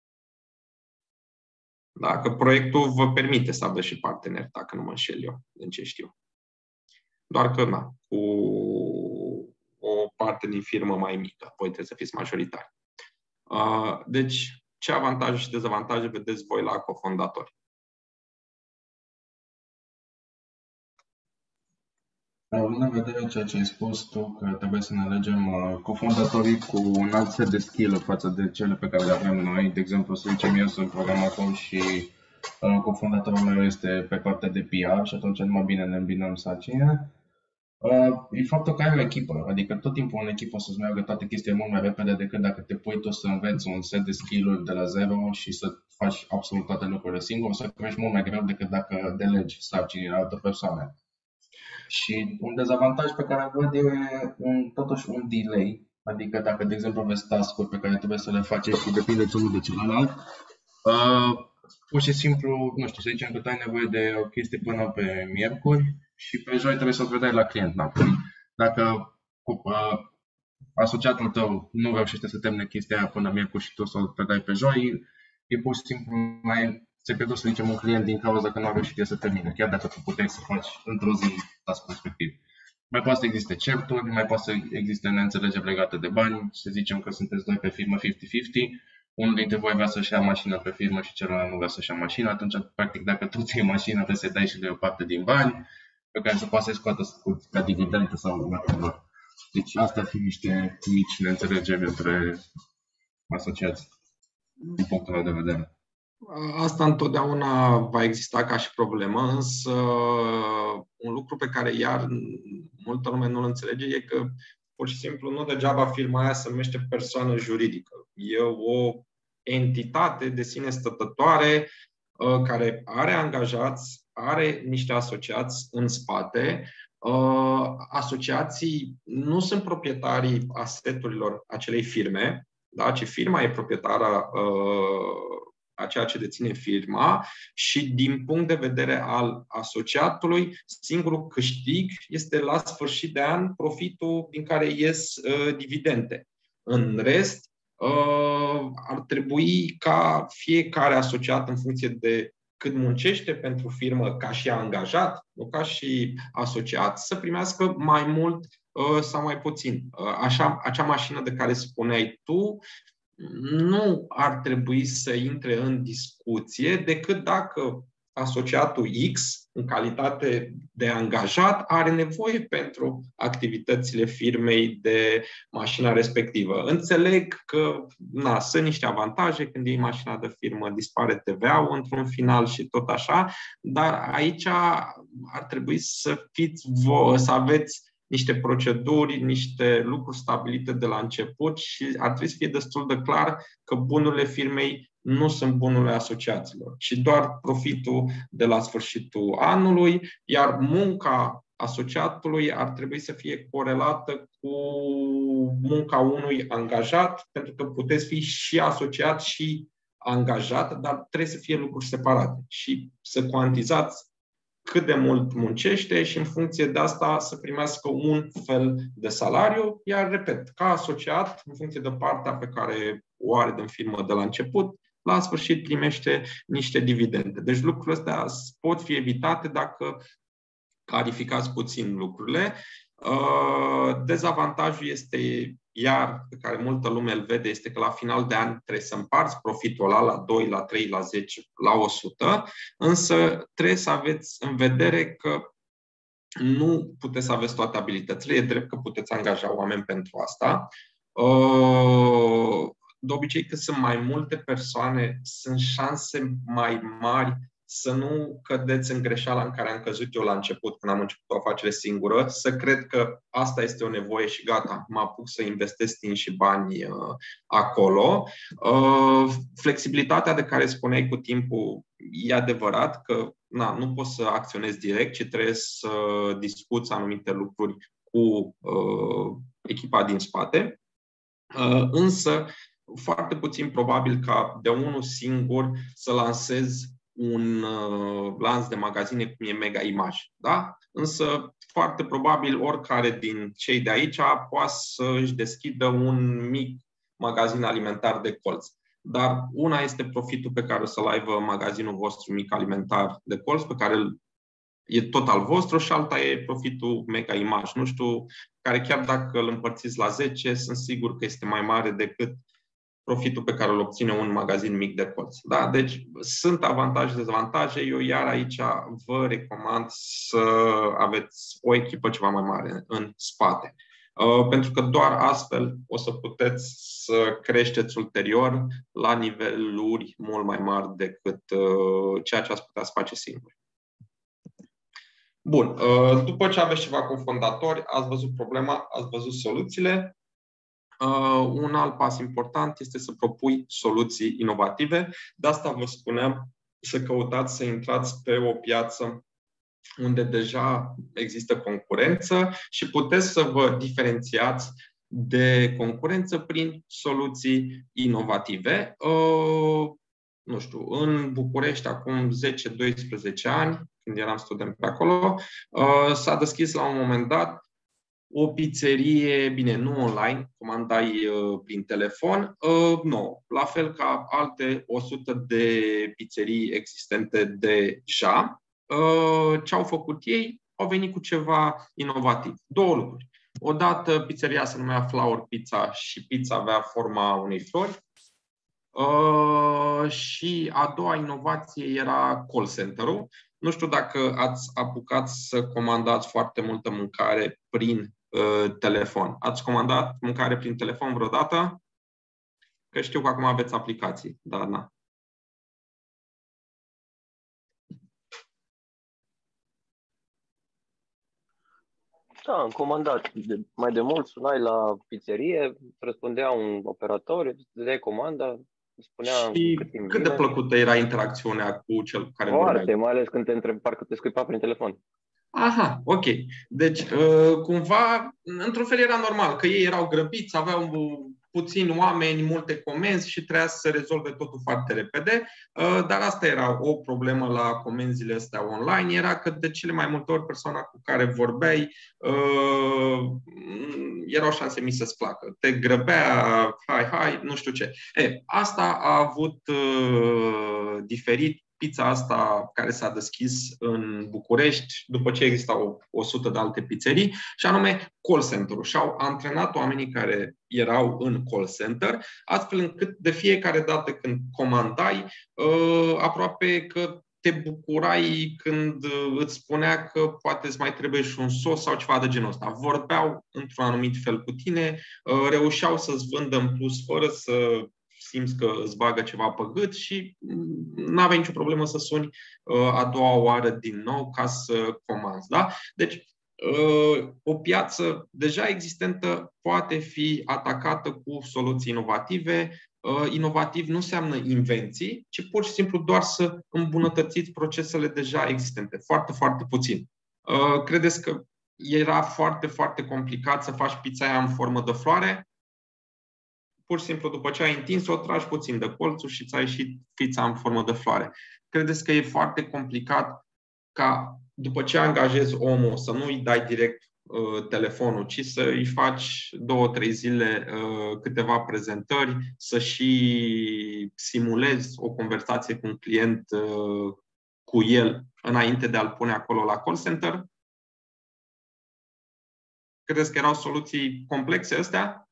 Dacă proiectul vă permite să aveți și parteneri, dacă nu mă înșel eu, din ce știu. Doar că, na, cu o parte din firmă mai mică, voi trebuie să fiți majoritari. Deci, ce avantaje și dezavantaje vedeți voi la cofondatori? Având în vedere ceea ce ai spus tu, că trebuie să ne alegem cofondatorii cu un alt set de skill-uri față de cele pe care le avem noi. De exemplu, să zicem, eu sunt programator și uh, cofondatorul meu este pe partea de P R și atunci numai bine ne îmbinăm sarcinile. Uh, e faptul că ai o echipă, adică tot timpul în echipă o să-ți meargă toate chestiile mult mai repede decât dacă te pui tu să înveți un set de skill-uri de la zero și să faci absolut toate lucrurile singur, o să crești mult mai greu decât dacă delegi sarcinile la altă persoană. Și un dezavantaj pe care îl văd e un, totuși un delay, adică dacă, de exemplu, aveți task-uri pe care trebuie să le faceți și depindeți unul de celălalt, uh, pur și simplu, nu știu, să zicem că tu ai nevoie de o chestie până pe miercuri și pe joi trebuie să o predai la client. Da. Dacă uh, asociatul tău nu reușește să termine chestia aia până miercuri și tu să o predai pe joi, e pur și simplu mai se pierdut, să zicem, un client din cauza că nu a reușit să termine, chiar dacă tu puteai să faci într-o zi task-ul respectiv. Mai poate să existe certuri, mai poate să existe neînțelegeri legate de bani, să zicem că sunteți doi pe firmă cincizeci cincizeci, unul dintre voi vrea să-și ia mașină pe firmă și celălalt nu vrea să-și ia mașină, atunci, practic, dacă tu ți iei mașină, trebuie să-i dai și de o parte din bani, pe care să poată să-i scoată ca dividende sau whatever. Deci, astea ar fi niște mici neînțelegeri între asociați, din punctul meu de vedere. Asta întotdeauna va exista ca și problemă, însă un lucru pe care iar multă lume nu-l înțelege e că pur și simplu nu degeaba firma aia se numește persoană juridică. E o entitate de sine stătătoare care are angajați, are niște asociați în spate. Asociații nu sunt proprietarii aseturilor acelei firme, da? Ci firma e proprietara a ceea ce deține firma și din punct de vedere al asociatului, singurul câștig este la sfârșit de an profitul din care ies uh, dividende. În rest, uh, ar trebui ca fiecare asociat în funcție de cât muncește pentru firmă ca și angajat, nu ca și asociat, să primească mai mult uh, sau mai puțin. Uh, așa, acea mașină de care spuneai tu nu ar trebui să intre în discuție decât dacă asociatul X, în calitate de angajat, are nevoie pentru activitățile firmei de mașina respectivă. Înțeleg că na, sunt niște avantaje când iei mașina de firmă, dispare T V A-ul într-un final și tot așa, dar aici ar trebui să fiți voi, să aveți niște proceduri, niște lucruri stabilite de la început și ar trebui să fie destul de clar că bunurile firmei nu sunt bunurile asociaților, ci doar profitul de la sfârșitul anului, iar munca asociatului ar trebui să fie corelată cu munca unui angajat, pentru că puteți fi și asociat și angajat, dar trebuie să fie lucruri separate și să cuantizați cât de mult muncește și în funcție de asta să primească un fel de salariu, iar, repet, ca asociat, în funcție de partea pe care o are din firmă de la început, la sfârșit primește niște dividende. Deci lucrurile astea pot fi evitate dacă clarificați puțin lucrurile. Dezavantajul este, iar pe care multă lume îl vede, este că la final de an trebuie să împarți profitul ăla la doi, la trei, la zece, la o sută, însă trebuie să aveți în vedere că nu puteți să aveți toate abilitățile. E drept că puteți angaja oameni pentru asta. De obicei, când sunt mai multe persoane, sunt șanse mai mari să nu cădeți în greșeala în care am căzut eu la început, când am început o afacere singură, să cred că asta este o nevoie și gata, mă apuc să investesc timp și bani uh, acolo. Uh, flexibilitatea de care spuneai cu timpul, e adevărat că na, nu poți să acționezi direct, ci trebuie să discuți anumite lucruri cu uh, echipa din spate. Uh, însă, foarte puțin probabil ca de unul singur să lansezi un uh, lanț de magazine cum e Mega Image. Da? Însă, foarte probabil, oricare din cei de aici poate să își deschidă un mic magazin alimentar de colț. Dar una este profitul pe care o să-l aibă magazinul vostru mic alimentar de colț, pe care îl, e tot al vostru, și alta e profitul Mega Image. Nu știu, care chiar dacă îl împărțiți la zece, sunt sigur că este mai mare decât profitul pe care îl obține un magazin mic de colț. Da? Deci sunt avantaje și dezavantaje. Eu iar aici vă recomand să aveți o echipă ceva mai mare în spate. Uh, pentru că doar astfel o să puteți să creșteți ulterior la niveluri mult mai mari decât uh, ceea ce ați putea să face singuri. Bun. Uh, după ce aveți ceva cofondatori, ați văzut problema, ați văzut soluțiile. Uh, un alt pas important este să propui soluții inovative. De asta vă spuneam să căutați să intrați pe o piață unde deja există concurență și puteți să vă diferențiați de concurență prin soluții inovative. Uh, nu știu, în București, acum zece doisprezece ani, când eram student pe acolo, uh, s-a deschis la un moment dat o pizzerie, bine, nu online, comandai uh, prin telefon, uh, nu. La fel ca alte o sută de pizzerii existente deja. Uh, ce au făcut ei? Au venit cu ceva inovativ. Două lucruri. Odată, pizzeria se numea Flower Pizza și pizza avea forma unei flori. Uh, și a doua inovație era call center-ul. Nu știu dacă ați apucat să comandați foarte multă mâncare prin uh, telefon. Ați comandat mâncare prin telefon vreodată? Că știu că acum aveți aplicații, dar na. Da, am comandat. De, mai de mult sunai la pizzerie, răspundea un operator, îți dădeai comanda, spunea și cât timp cât vine. de plăcută era interacțiunea cu cel cu care vorbeai? Foarte, mai ales când te întreb, parcă te scuipa prin telefon. Aha, ok. Deci, uh, cumva, într-un fel era normal, că ei erau grăbiți, aveau puțini oameni, multe comenzi și trebuia să se rezolve totul foarte repede, uh, dar asta era o problemă la comenzile astea online, era că de cele mai multe ori persoana cu care vorbeai uh, erau șanse mici să-ți placă. Te grăbea, hai, hai, nu știu ce. E, asta a avut uh, diferit pizza asta care s-a deschis în București, după ce existau o sută de alte pizzerii, și anume call center-ul. Și-au antrenat oamenii care erau în call center, astfel încât de fiecare dată când comandai, aproape că te bucurai când îți spunea că poate îți mai trebuie și un sos sau ceva de genul ăsta. Vorbeau într-un anumit fel cu tine, reușeau să-ți vândă în plus fără să simți că îți bagă ceva pe gât și nu aveai nicio problemă să suni a doua oară din nou ca să comanzi. Da? Deci, o piață deja existentă poate fi atacată cu soluții inovative. Inovativ nu înseamnă invenții, ci pur și simplu doar să îmbunătățiți procesele deja existente. Foarte, foarte puțin. Credeți că era foarte, foarte complicat să faci pizza aia în formă de floare? Pur și simplu, după ce ai întins-o, tragi puțin de colțul și ți-ai ieșit pizza în formă de floare. Credeți că e foarte complicat ca după ce angajezi omul să nu îi dai direct uh, telefonul, ci să îi faci două, trei zile uh, câteva prezentări, să și simulezi o conversație cu un client uh, cu el înainte de a-l pune acolo la call center? Credeți că erau soluții complexe astea?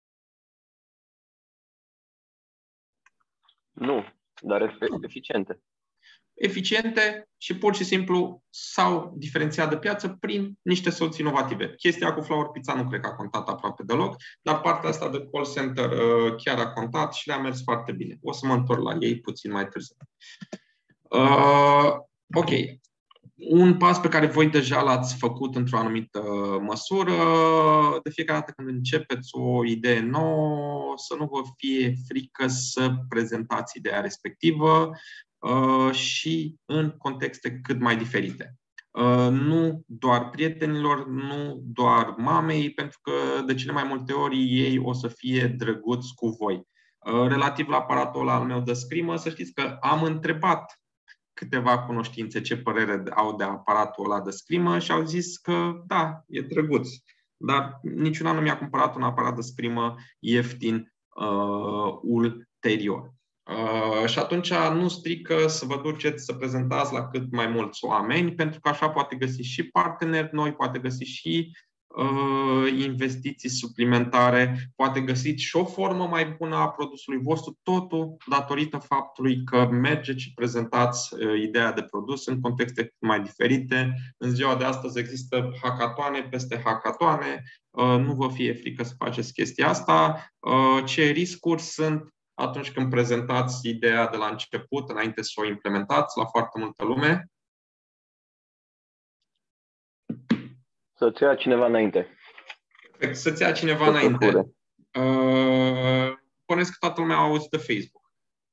Nu, dar eficiente. Eficiente și pur și simplu s-au diferențiat de piață prin niște soluții inovative. Chestia cu Flower Pizza nu cred că a contat aproape deloc, dar partea asta de call center uh, chiar a contat și le-a mers foarte bine. O să mă întorc la ei puțin mai târziu. Uh, ok. Un pas pe care voi deja l-ați făcut într-o anumită măsură, de fiecare dată când începeți o idee nouă, să nu vă fie frică să prezentați ideea respectivă și în contexte cât mai diferite. Nu doar prietenilor, nu doar mamei, pentru că de cele mai multe ori ei o să fie drăguți cu voi. Relativ la aparatul ăla al meu de scrimă, să știți că am întrebat câteva cunoștințe ce părere au de aparatul ăla de scrimă și au zis că da, e drăguț. Dar niciuna nu mi-a cumpărat un aparat de scrimă ieftin uh, ulterior. Uh, și atunci nu strică să vă duceți să prezentați la cât mai mulți oameni, pentru că așa poate găsi și parteneri noi, poate găsi și uh, investiții suplimentare, poate găsi și o formă mai bună a produsului vostru, totul datorită faptului că mergeți și prezentați uh, ideea de produs în contexte mai diferite. În ziua de astăzi există hackatoane peste hackatoane, uh, nu vă fie frică să faceți chestia asta. Uh, ce riscuri sunt atunci când prezentați ideea de la început, înainte să o implementați la foarte multă lume? Să-ți ia cineva înainte. Să-ți ia cineva să înainte. Uh, Puneți că toată lumea a auzit de Facebook.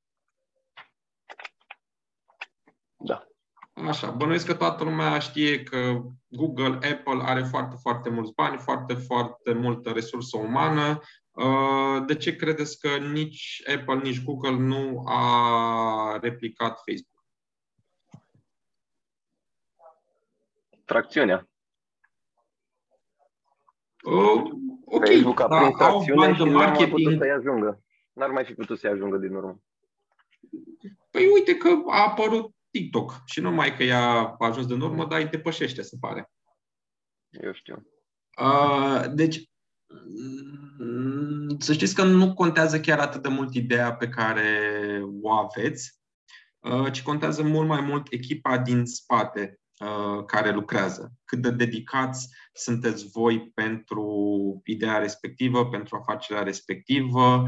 Da. Așa, bănuiesc că toată lumea știe că Google, Apple are foarte, foarte mulți bani, foarte, foarte multă resursă umană. De ce credeți că nici Apple, nici Google nu a replicat Facebook? Tracțiunea. Uh, ok, Facebook a prins da, au bani de marketing. Să-i ajungă. N-ar mai fi putut să-i ajungă din urmă. Păi uite că a apărut TikTok și nu numai că i-a ajuns din urmă, dar îi depășește, se pare. Eu știu. Uh, deci, să știți că nu contează chiar atât de mult ideea pe care o aveți, ci contează mult mai mult echipa din spate care lucrează. Cât de dedicați sunteți voi pentru ideea respectivă, pentru afacerea respectivă,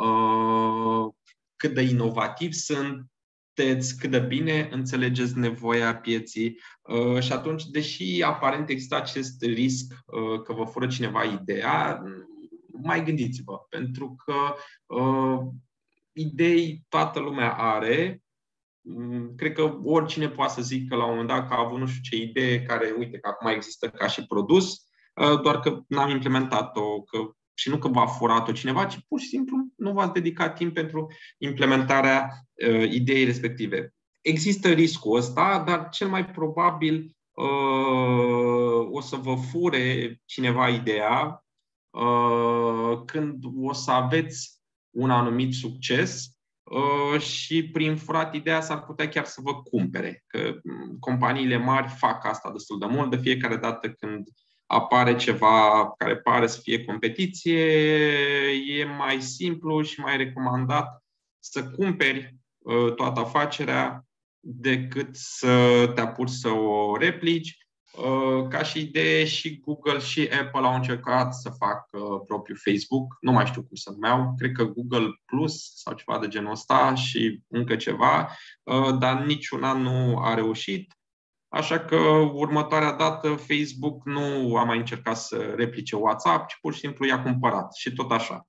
cât de inovativi sunteți, cât de bine înțelegeți nevoia pieții. Și atunci, deși aparent există acest risc că vă fură cineva ideea, mai gândiți-vă, pentru că uh, idei toată lumea are. Cred că oricine poate să zică la un moment dat că a avut nu știu ce idee care, uite, că acum există ca și produs, uh, doar că n-am implementat-o, că, și nu că v-a furat-o cineva, ci pur și simplu nu v-ați dedicat timp pentru implementarea uh, ideii respective. Există riscul ăsta, dar cel mai probabil uh, o să vă fure cineva ideea când o să aveți un anumit succes și prin furat ideea s-ar putea chiar să vă cumpere. Că companiile mari fac asta destul de mult. De fiecare dată când apare ceva care pare să fie competiție, e mai simplu și mai recomandat să cumperi toată afacerea decât să te apuci să o replici. Ca și idee, și Google și Apple au încercat să facă propriul Facebook, nu mai știu cum se numeau, cred că Google Plus sau ceva de genul ăsta și încă ceva, dar niciuna nu a reușit. Așa că următoarea dată Facebook nu a mai încercat să replice WhatsApp, ci pur și simplu i-a cumpărat și tot așa.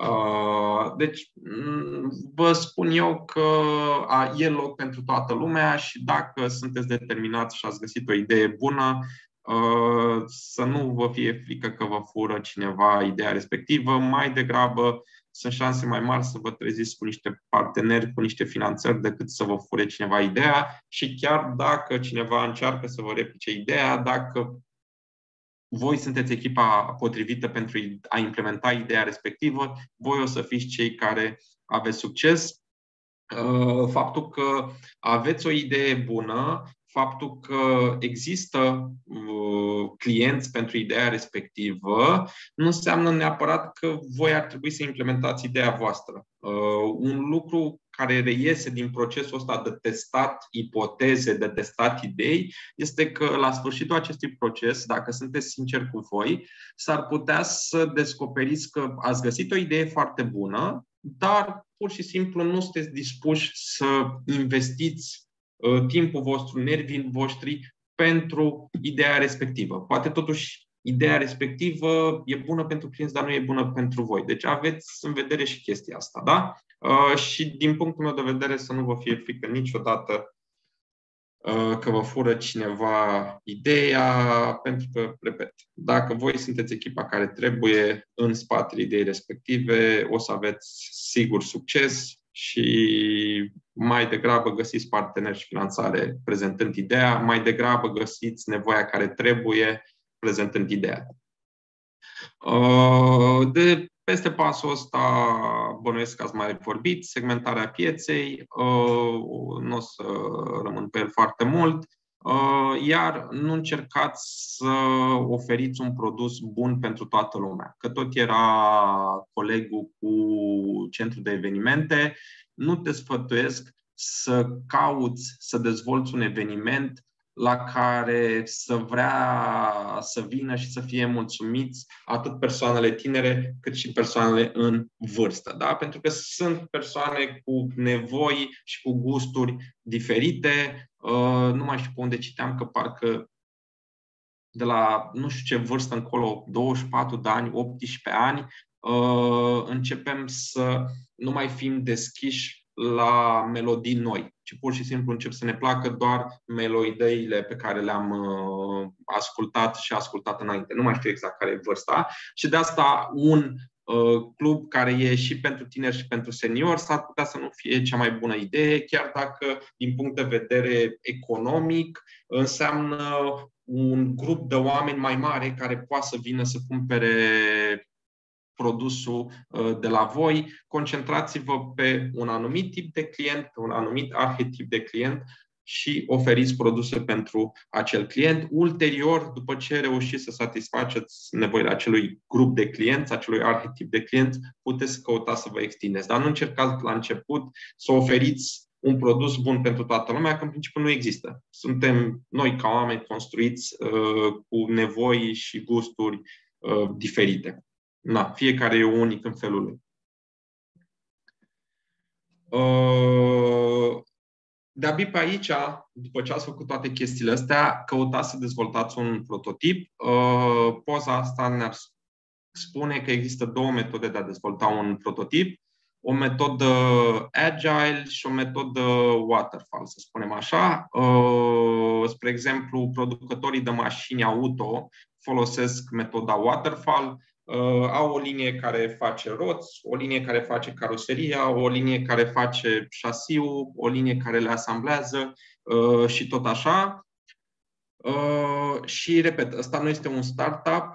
Deci vă spun eu că e loc pentru toată lumea și dacă sunteți determinați și ați găsit o idee bună, să nu vă fie frică că vă fură cineva ideea respectivă. Mai degrabă sunt șanse mai mari să vă treziți cu niște parteneri, cu niște finanțări, decât să vă fure cineva ideea. Și chiar dacă cineva încearcă să vă replice ideea, dacă voi sunteți echipa potrivită pentru a implementa ideea respectivă, voi o să fiți cei care aveți succes. Faptul că aveți o idee bună, faptul că există clienți pentru ideea respectivă, nu înseamnă neapărat că voi ar trebui să implementați ideea voastră. Un lucru care reiese din procesul ăsta de testat ipoteze, de testat idei, este că la sfârșitul acestui proces, dacă sunteți sinceri cu voi, s-ar putea să descoperiți că ați găsit o idee foarte bună, dar pur și simplu nu sunteți dispuși să investiți uh, timpul vostru, nervii voștri pentru ideea respectivă. Poate totuși ideea respectivă e bună pentru clienți, dar nu e bună pentru voi. Deci aveți în vedere și chestia asta, da? Uh, și din punctul meu de vedere să nu vă fie frică niciodată uh, că vă fură cineva ideea, pentru că, repet, dacă voi sunteți echipa care trebuie în spatele ideii respective, o să aveți sigur succes și mai degrabă găsiți parteneri și finanțare prezentând ideea, mai degrabă găsiți nevoia care trebuie prezentând ideea. Uh, de Peste pasul ăsta, bănuiesc că ați mai vorbit, segmentarea pieței, nu o să rămân pe el foarte mult, iar nu încercați să oferiți un produs bun pentru toată lumea. Că tot era colegul cu centrul de evenimente, nu te sfătuiesc să cauți să dezvolți un eveniment la care să vrea să vină și să fie mulțumiți atât persoanele tinere cât și persoanele în vârstă. Da? Pentru că sunt persoane cu nevoi și cu gusturi diferite. Nu mai știu pe unde citeam că parcă de la nu știu ce vârstă încolo, douăzeci și patru de ani, optsprezece ani, începem să nu mai fim deschiși la melodii noi, ci pur și simplu încep să ne placă doar melodiile pe care le-am uh, ascultat și ascultat înainte. Nu mai știu exact care e vârsta. Și de asta un uh, club care e și pentru tineri și pentru seniori s-ar putea să nu fie cea mai bună idee, chiar dacă din punct de vedere economic înseamnă un grup de oameni mai mare care poate să vină să cumpere produsul de la voi. Concentrați-vă pe un anumit tip de client, pe un anumit arhetip de client și oferiți produse pentru acel client. Ulterior, după ce reușiți să satisfaceți nevoile acelui grup de clienți, acelui arhetip de clienți, puteți căuta să vă extindeți. Dar nu încercați la început să oferiți un produs bun pentru toată lumea, că în principiu nu există. Suntem noi ca oameni construiți uh, cu nevoi și gusturi uh, diferite. Na, fiecare e unic în felul lui. De-abia pe aici, după ce ați făcut toate chestiile astea, căutați să dezvoltați un prototip. Poza asta ne-ar spune că există două metode de a dezvolta un prototip. O metodă agile și o metodă waterfall, să spunem așa. Spre exemplu, producătorii de mașini auto folosesc metoda waterfall. Uh, au o linie care face roți, o linie care face caroseria, o linie care face șasiul, o linie care le asamblează uh, și tot așa. Uh, și, repet, ăsta nu este un startup,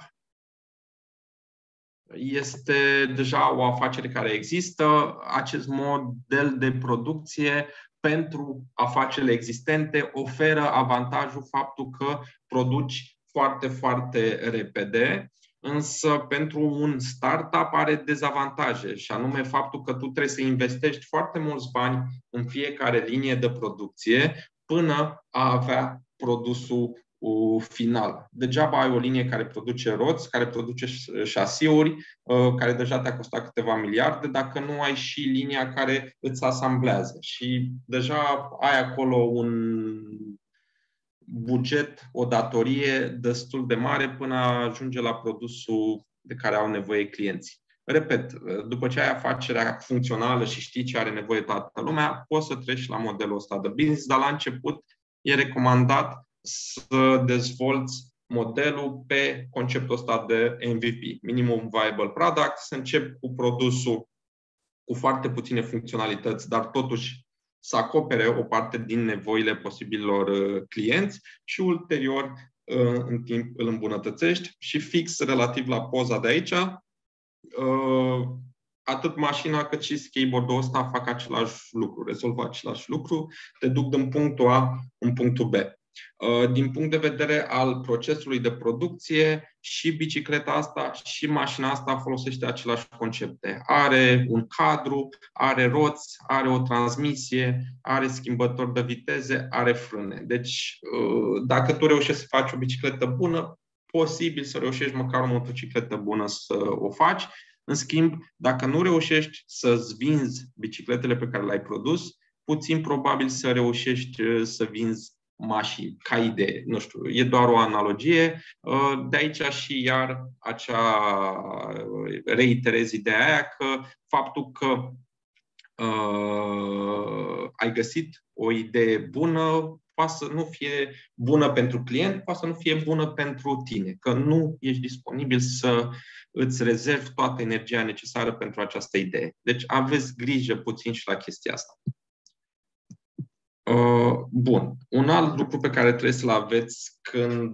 este deja o afacere care există. Acest model de producție pentru afacerile existente oferă avantajul faptul că produci foarte, foarte repede. însă pentru un startup are dezavantaje, și anume faptul că tu trebuie să investești foarte mulți bani în fiecare linie de producție până a avea produsul final. Degeaba ai o linie care produce roți, care produce șasiuri, care deja te-a costat câteva miliarde, dacă nu ai și linia care îți asamblează. Și deja ai acolo un buget, o datorie destul de mare până ajunge la produsul de care au nevoie clienții. Repet, după ce ai afacerea funcțională și știi ce are nevoie toată lumea, poți să treci la modelul ăsta de business, dar la început e recomandat să dezvolți modelul pe conceptul ăsta de M V P, Minimum Viable Product, să începi cu produsul cu foarte puține funcționalități, dar totuși să acopere o parte din nevoile posibilor clienți și ulterior, în timp, îl îmbunătățești. Și fix relativ la poza de aici, atât mașina cât și skateboard-ul ăsta fac același lucru, rezolvă același lucru, te duc din punctul A în punctul B. Din punct de vedere al procesului de producție, și bicicleta asta și mașina asta folosește același concepte. Are un cadru, are roți, are o transmisie, are schimbători de viteze, are frâne. Deci, dacă tu reușești să faci o bicicletă bună, posibil să reușești măcar o motocicletă bună să o faci. În schimb, dacă nu reușești să-ți vinzi bicicletele pe care le-ai produs, puțin probabil să reușești să vinzi mașini, ca idee. Nu știu, e doar o analogie. De aici și iar acea, reiterez ideea aia că faptul că uh, ai găsit o idee bună poate să nu fie bună pentru client, poate să nu fie bună pentru tine, că nu ești disponibil să îți rezervi toată energia necesară pentru această idee. Deci aveți grijă puțin și la chestia asta. Bun. Un alt lucru pe care trebuie să-l aveți când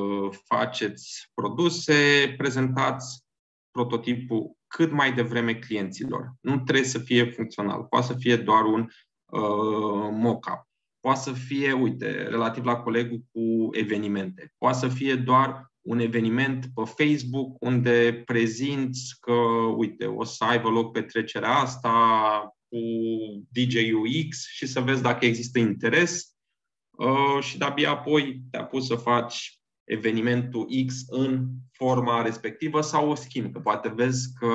faceți produse, prezentați prototipul cât mai devreme clienților. Nu trebuie să fie funcțional. Poate să fie doar un uh, mock-up. Poate să fie, uite, relativ la colegul cu evenimente. Poate să fie doar un eveniment pe Facebook unde prezinți că, uite, o să aibă loc petrecerea asta cu D J-ul X și să vezi dacă există interes uh, și de-abia apoi te-a pus să faci evenimentul X în forma respectivă sau o schimbi, că poate vezi că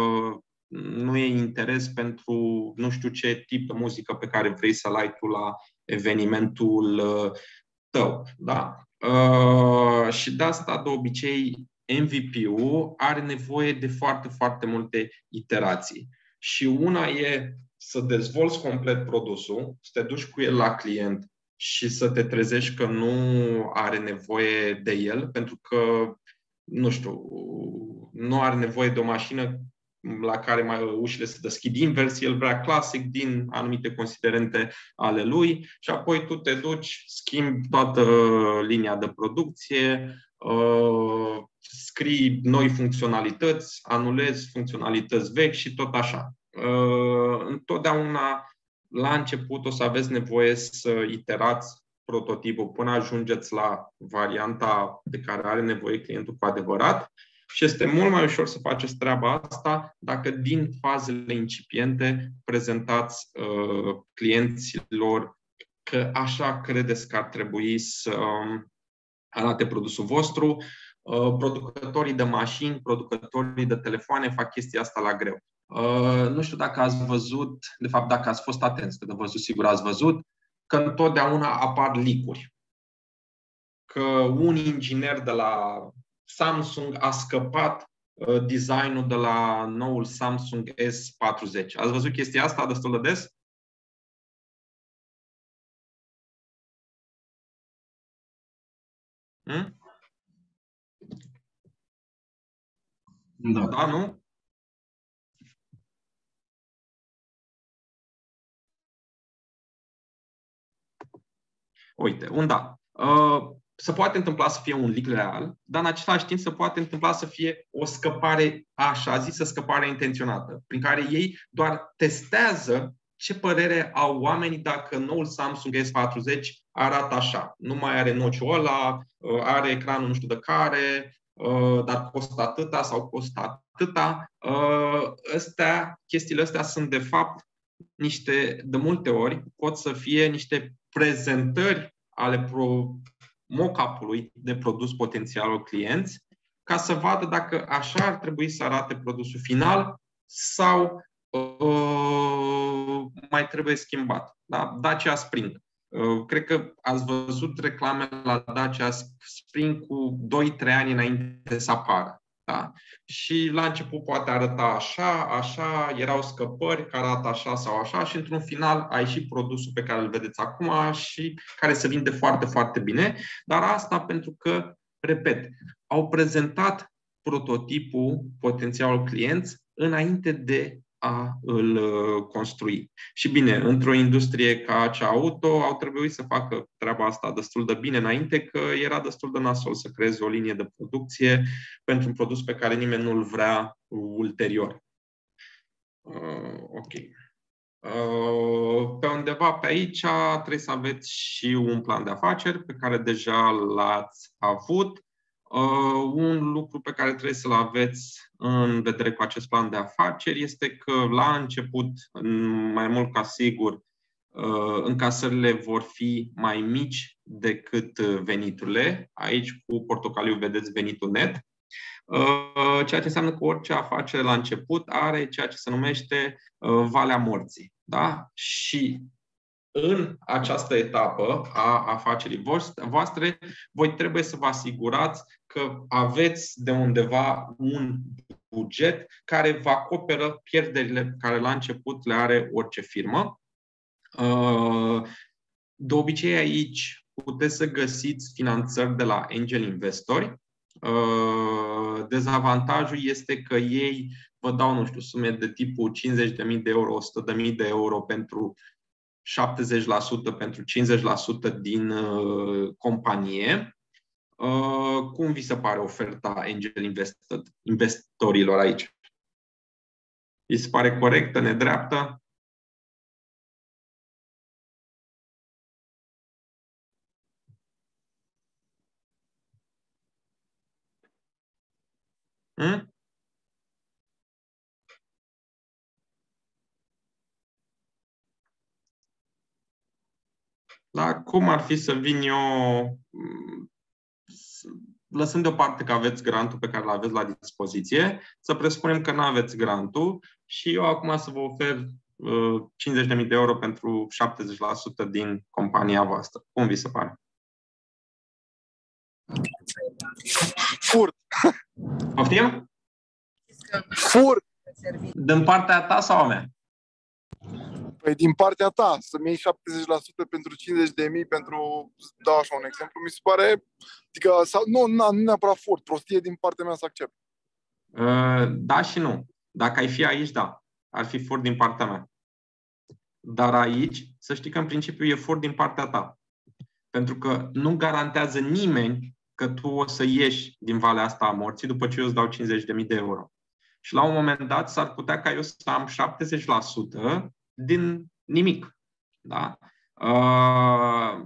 nu e interes pentru nu știu ce tip de muzică pe care vrei să-l ai tu la evenimentul uh, tău. Da? Uh, și de asta, de obicei, M V P-ul are nevoie de foarte, foarte multe iterații. Și una e să dezvolți complet produsul, să te duci cu el la client și să te trezești că nu are nevoie de el, pentru că, nu știu, nu are nevoie de o mașină la care mai ușile se deschid invers, el vrea clasic din anumite considerente ale lui și apoi tu te duci, schimbi toată linia de producție, uh, scrii noi funcționalități, anulezi funcționalități vechi și tot așa. Uh, întotdeauna la început o să aveți nevoie să iterați prototipul până ajungeți la varianta de care are nevoie clientul cu adevărat și este mult mai ușor să faceți treaba asta dacă din fazele incipiente prezentați uh, clienților că așa credeți că ar trebui să um, arate produsul vostru. Uh, producătorii de mașini, producătorii de telefoane fac chestia asta la greu. Uh, nu știu dacă ați văzut, de fapt dacă ați fost atenți, că de văzut sigur ați văzut, că întotdeauna apar leak-uri. Că un inginer de la Samsung a scăpat uh, designul de la noul Samsung S patruzeci. Ați văzut chestia asta destul de des? Hmm? Da. Da, nu? Uite, un da. Uh, se poate întâmpla să fie un leak real, dar în același timp se poate întâmpla să fie o scăpare, așa zisă, scăpare intenționată, prin care ei doar testează ce părere au oamenii dacă noul Samsung S patruzeci arată așa. Nu mai are nociul ăla, are ecranul nu știu de care, dar costă atâta sau costă atâta. Astea, chestiile astea sunt de fapt niște, de multe ori, pot să fie niște prezentări ale pro, mock-up-ului de produs potențialul clienți, ca să vadă dacă așa ar trebui să arate produsul final sau uh, mai trebuie schimbat. Da? Dacia Spring. Uh, cred că ați văzut reclame la Dacia Spring cu doi trei ani înainte să apară. Da? Și la început poate arăta așa, așa, erau scăpări care arată așa sau așa și într-un final ai și produsul pe care îl vedeți acum și care se vinde foarte, foarte bine. Dar asta pentru că, repet, au prezentat prototipul potențialul clienți înainte de a îl construi. Și bine, într-o industrie ca cea auto, au trebuit să facă treaba asta destul de bine înainte, că era destul de nasol să creeze o linie de producție pentru un produs pe care nimeni nu-l vrea ulterior. Uh, ok. Uh, pe undeva pe aici trebuie să aveți și un plan de afaceri pe care deja l-ați avut. Uh, un lucru pe care trebuie să-l aveți în vedere cu acest plan de afaceri este că la început, mai mult ca sigur, uh, încasările vor fi mai mici decât veniturile. Aici cu portocaliu vedeți venitul net. Uh, ceea ce înseamnă că orice afacere la început are ceea ce se numește uh, valea morții. Da? Și în această etapă a afacerii voastre, voi trebuie să vă asigurați că aveți de undeva un buget care vă acoperă pierderile pe care la început le are orice firmă. De obicei aici puteți să găsiți finanțări de la angel investori. Dezavantajul este că ei vă dau, nu știu, sume de tipul cincizeci de mii de euro, o sută de mii de euro pentru șaptezeci la sută, pentru cincizeci la sută din uh, companie. Uh, cum vi se pare oferta angel investorilor aici? Vi se pare corectă, nedreaptă? Hmm? Da, cum ar fi să vin eu, lăsând deoparte că aveți grantul pe care îl aveți la dispoziție, să presupunem că nu aveți grantul și eu acum să vă ofer uh, cincizeci de mii de euro pentru șaptezeci la sută din compania voastră. Cum vi se pare? Furt! Poftim? Furt! Din partea ta sau a mea? Păi din partea ta, să-mi iei șaptezeci la sută pentru cincizeci de mii, pentru, dau așa un exemplu, mi se pare, adică, sau, nu, nu, nu neapărat furt, prostie din partea mea să accept. Uh, da și nu. Dacă ai fi aici, da. Ar fi furt din partea mea. Dar aici, să știi că în principiu e furt din partea ta. Pentru că nu garantează nimeni că tu o să ieși din valea asta a morții după ce eu îți dau cincizeci de mii de euro. Și la un moment dat s-ar putea ca eu să am șaptezeci la sută din nimic. Da? Uh,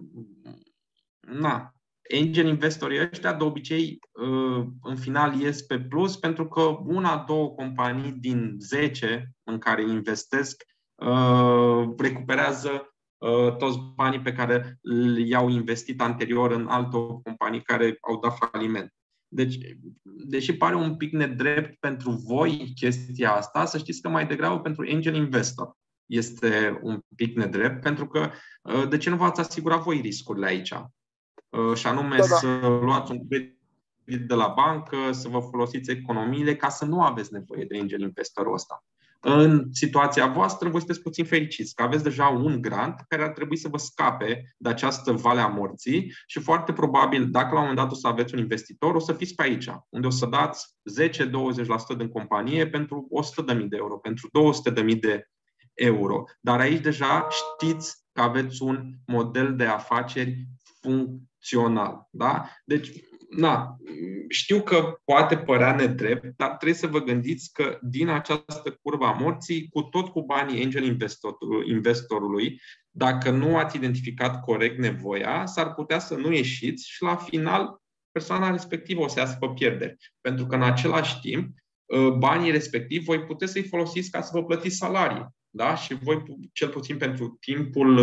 na. Angel investorii ăștia de obicei uh, în final ies pe plus pentru că una, două companii din zece în care investesc uh, recuperează uh, toți banii pe care i-au investit anterior în alte companii care au dat faliment. Deci, deși pare un pic nedrept pentru voi chestia asta, să știți că mai degrabă pentru angel investor este un pic nedrept, pentru că de ce nu v-ați asigurat voi riscurile aici? Și anume da, da. să luați un credit de la bancă, să vă folosiți economiile ca să nu aveți nevoie de angel investorul ăsta. În situația voastră, voi sunteți puțin fericiți, că aveți deja un grant care ar trebui să vă scape de această vale a morții și foarte probabil, dacă la un moment dat o să aveți un investitor, o să fiți pe aici, unde o să dați zece douăzeci la sută din companie pentru o sută de mii de euro, pentru două sute de mii de euro. Dar aici deja știți că aveți un model de afaceri funcțional. Da? Deci, na, știu că poate părea nedrept, dar trebuie să vă gândiți că din această curbă a morții, cu tot cu banii angel investor, investorului, dacă nu ați identificat corect nevoia, s-ar putea să nu ieșiți și la final persoana respectivă o să iasă pe pierdere. Pentru că în același timp, banii respectivi voi puteți să-i folosiți ca să vă plătiți salarii. Da? Și voi, cel puțin pentru timpul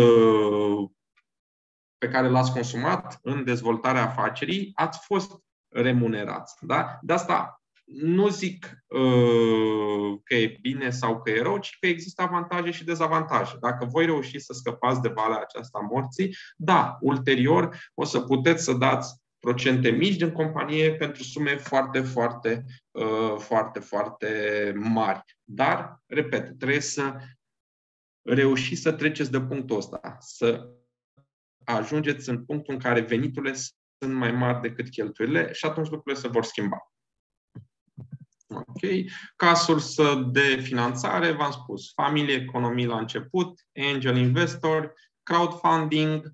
pe care l-ați consumat în dezvoltarea afacerii, ați fost remunerați. Da? De asta nu zic uh, că e bine sau că e rău, ci că există avantaje și dezavantaje. Dacă voi reuși să scăpați de valea aceasta a morții, da, ulterior o să puteți să dați procente mici din companie pentru sume foarte, foarte, uh, foarte, foarte mari. Dar, repet, trebuie să reușiți să treceți de punctul ăsta, să ajungeți în punctul în care veniturile sunt mai mari decât cheltuielile și atunci lucrurile se vor schimba. Ok. Ca sursă de finanțare, v-am spus, familie, economii la început, angel investor, crowdfunding,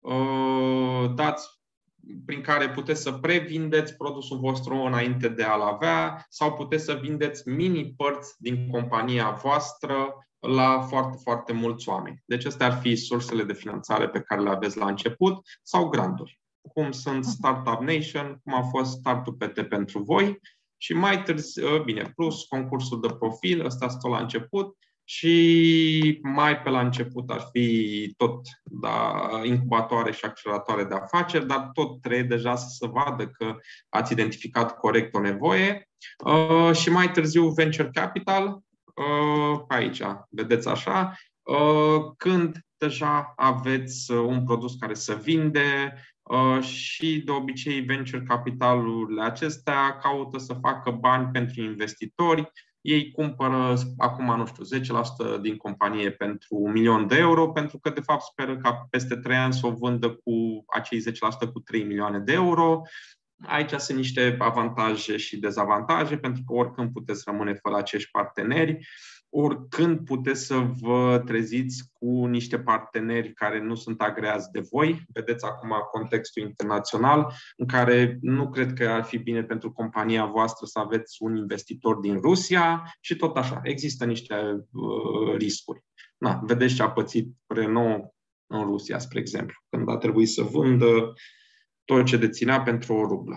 uh, dați prin care puteți să previndeți produsul vostru înainte de a-l avea sau puteți să vindeți mini-părți din compania voastră la foarte, foarte mulți oameni. Deci astea ar fi sursele de finanțare pe care le aveți la început sau granturi, cum sunt Startup Nation, cum a fost Startup P T pentru voi și mai târziu, bine, plus concursul de profil, ăsta stă la început și mai pe la început ar fi tot da, incubatoare și acceleratoare de afaceri, dar tot trebuie deja să se vadă că ați identificat corect o nevoie uh, și mai târziu Venture Capital, uh, aici, vedeți așa, uh, când deja aveți un produs care se vinde uh, și de obicei venture capitalurile acestea caută să facă bani pentru investitori. Ei cumpără acum, nu știu, zece la sută din companie pentru un milion de euro, pentru că, de fapt, speră ca peste trei ani să o vândă cu acei zece la sută cu trei milioane de euro. Aici sunt niște avantaje și dezavantaje, pentru că oricând puteți rămâne fără acești parteneri, oricând puteți să vă treziți cu niște parteneri care nu sunt agreați de voi. Vedeți acum contextul internațional, în care nu cred că ar fi bine pentru compania voastră să aveți un investitor din Rusia și tot așa. Există niște uh, riscuri. Na, vedeți ce a pățit Renault în Rusia, spre exemplu, când a trebuit să vândă tot ce deținea pentru o rublă.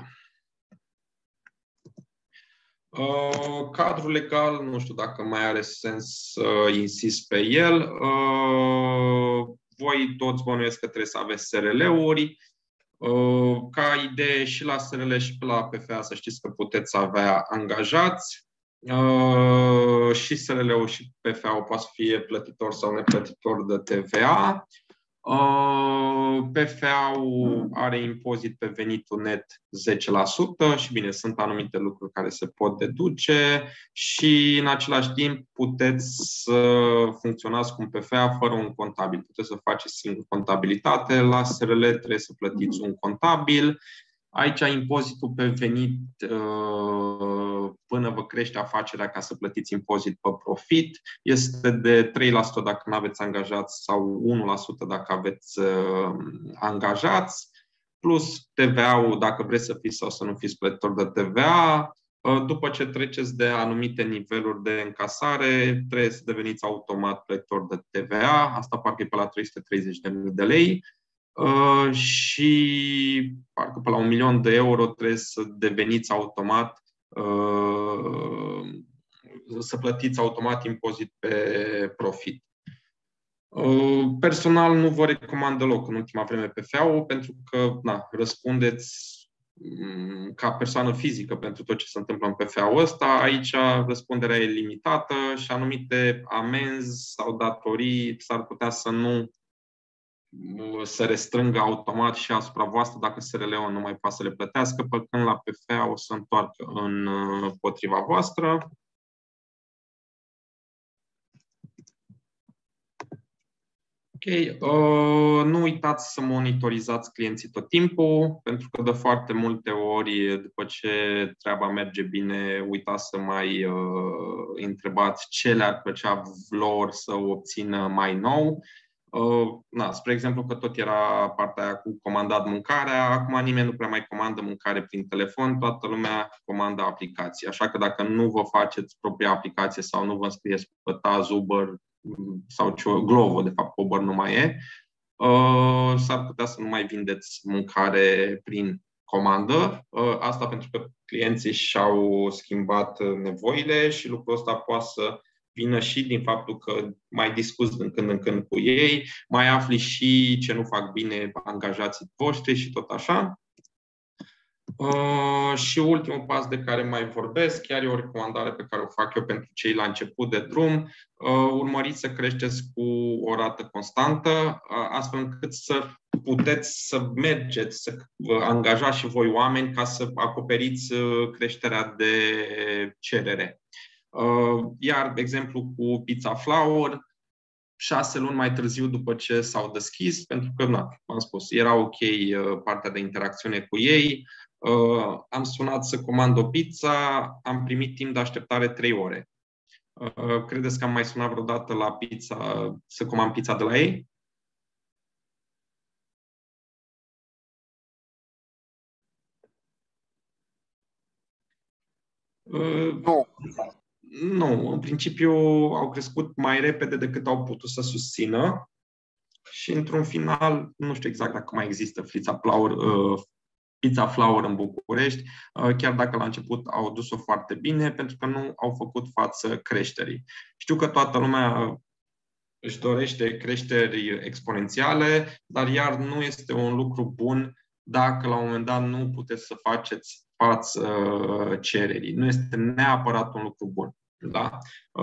Uh, cadrul legal, nu știu dacă mai are sens să uh, insist pe el. Uh, voi toți bănuiesc că trebuie să aveți S R L-uri. Uh, ca idee și la S R L și la P F A să știți că puteți avea angajați. Uh, și S R L-ul și P F A-ul poate să fie plătitor sau neplătitor de T V A. P F A-ul are impozit pe venitul net zece la sută și bine, sunt anumite lucruri care se pot deduce și în același timp puteți să funcționați cu un P F A fără un contabil. Puteți să faceți singur contabilitate, la S R L trebuie să plătiți un contabil. Aici impozitul pe venit până vă crește afacerea ca să plătiți impozit pe profit este de trei la sută dacă nu aveți angajați sau unu la sută dacă aveți angajați, plus T V A-ul dacă vreți să fiți sau să nu fiți plătitori de T V A. După ce treceți de anumite niveluri de încasare, trebuie să deveniți automat plătitor de T V A. Asta parcă e pe la trei sute treizeci de mii de lei. Uh, și parcă pe la un milion de euro trebuie să deveniți automat, uh, să plătiți automat impozit pe profit. Uh, personal nu vă recomand deloc în ultima vreme P F A-ul pentru că na, răspundeți um, ca persoană fizică pentru tot ce se întâmplă în P F A-ul ăsta. Aici răspunderea e limitată și anumite amenzi sau datorii s-ar putea să nu se restrângă automat și asupra voastră dacă S R L-ul nu mai poate să le plătească, pe când la P F A o să întoarcă în potriva voastră. Ok. Uh, nu uitați să monitorizați clienții tot timpul, pentru că de foarte multe ori, după ce treaba merge bine, uitați să mai uh, întrebați ce le-ar plăcea lor să obțină mai nou. Uh, na, spre exemplu că tot era partea aia cu comandat mâncarea, acum nimeni nu prea mai comandă mâncare prin telefon, toată lumea comandă aplicații. Așa că dacă nu vă faceți propria aplicație sau nu vă înscrieți pe Taz, Uber sau ce, Glovo, de fapt Uber nu mai e, uh, s-ar putea să nu mai vindeți mâncare prin comandă. Asta pentru că clienții și-au schimbat nevoile și lucrul ăsta poate să vină și din faptul că mai discuți din când în când cu ei, mai afli și ce nu fac bine angajații voștri și tot așa. Uh, și ultimul pas de care mai vorbesc, chiar e o recomandare pe care o fac eu pentru cei la început de drum, uh, urmăriți să creșteți cu o rată constantă, uh, astfel încât să puteți să mergeți, să vă angajați și voi oameni ca să acoperiți uh, creșterea de cerere. Uh, iar, de exemplu, cu Pizza Flower, șase luni mai târziu după ce s-au deschis, pentru că, na, am spus, era ok uh, partea de interacțiune cu ei, Uh, am sunat să comand o pizza, am primit timp de așteptare trei ore. Uh, credeți că am mai sunat vreodată la pizza să comand pizza de la ei? Uh, nu. Nu, în principiu au crescut mai repede decât au putut să susțină și într-un final, nu știu exact dacă mai există Pizza Flower, uh, Pizza Flower în București, chiar dacă la început au dus-o foarte bine, pentru că nu au făcut față creșterii. Știu că toată lumea își dorește creșteri exponențiale, dar iar nu este un lucru bun dacă la un moment dat nu puteți să faceți față cererii. Nu este neapărat un lucru bun. Da?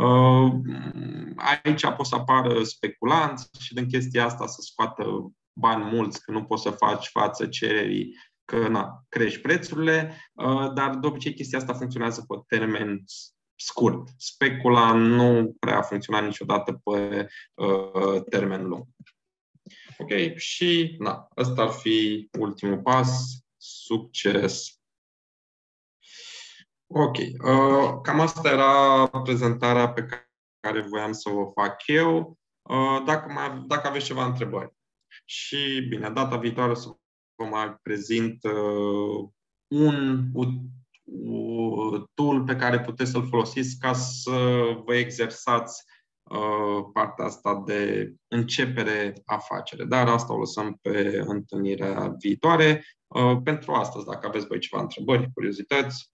Aici pot să apară speculanți și din chestia asta să scoată bani mulți, că nu poți să faci față cererii, că na, crești prețurile, dar de obicei chestia asta funcționează pe termen scurt. Specula nu prea a funcționat niciodată pe uh, termen lung. Ok, și na, ăsta ar fi ultimul pas. Succes! Ok, uh, cam asta era prezentarea pe care voiam să o fac eu. Uh, dacă, mai, dacă aveți ceva întrebări. Și bine, data viitoare să vă mai prezint uh, un, un tool pe care puteți să-l folosiți ca să vă exersați uh, partea asta de începere afacere. Dar asta o lăsăm pe întâlnirea viitoare. Uh, pentru astăzi, dacă aveți voi ceva întrebări, curiozități.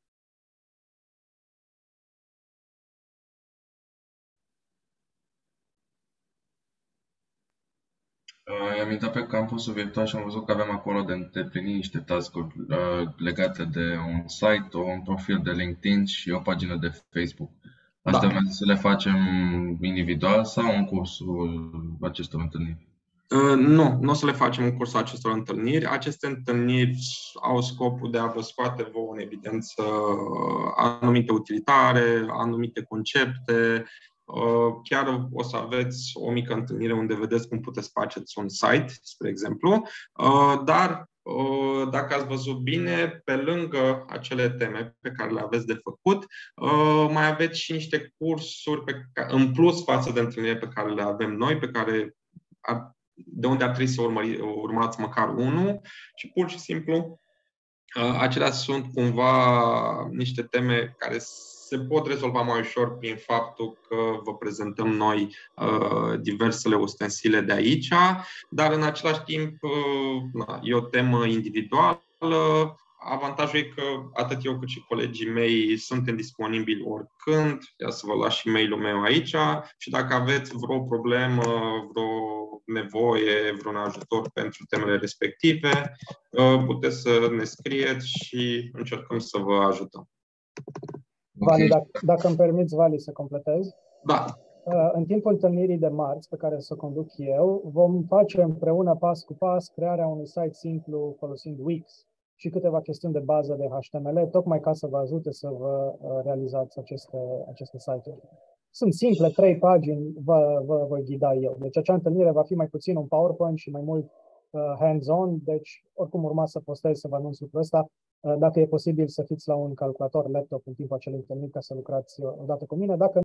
I-am intrat pe campusul virtual și am văzut că avem acolo de îndeplinit niște task-uri uh, legate de un site, un profil de LinkedIn și o pagină de Facebook. Astea da. Să le facem individual sau în cursul acestor întâlniri? Uh, nu, nu o să le facem în cursul acestor întâlniri. Aceste întâlniri au scopul de a vă scoate vouă în evidență anumite utilitare, anumite concepte. Chiar o să aveți o mică întâlnire unde vedeți cum puteți faceți un site, spre exemplu, dar dacă ați văzut bine, pe lângă acele teme pe care le aveți de făcut, mai aveți și niște cursuri pe care, în plus față de întâlnirile pe care le avem noi, pe care ar, de unde ar trebui să urmări, urmați măcar unul și pur și simplu acelea sunt cumva niște teme care se pot rezolva mai ușor prin faptul că vă prezentăm noi uh, diversele ustensile de aici, dar în același timp uh, na, e o temă individuală. Avantajul e că atât eu cât și colegii mei suntem disponibili oricând. Ia să vă las și mail-ul meu aici și dacă aveți vreo problemă, vreo nevoie, vreun ajutor pentru temele respective, puteți să ne scrieți și încercăm să vă ajutăm. Vali, dacă, dacă îmi permiți, Vali, să completez. Da. În timpul întâlnirii de marți, pe care să o conduc eu, vom face împreună, pas cu pas, crearea unui site simplu folosind Wix și câteva chestiuni de bază de H T M L, tocmai ca să vă ajute să vă realizați aceste, aceste site-uri. Sunt simple, trei pagini, vă, vă voi ghida eu. Deci acea întâlnire va fi mai puțin un PowerPoint și mai mult uh, hands-on, deci oricum urma să postez să vă anunț lucrul ăsta. Uh, dacă e posibil să fiți la un calculator laptop în timpul acelei întâlniri ca să lucrați odată cu mine. Dacă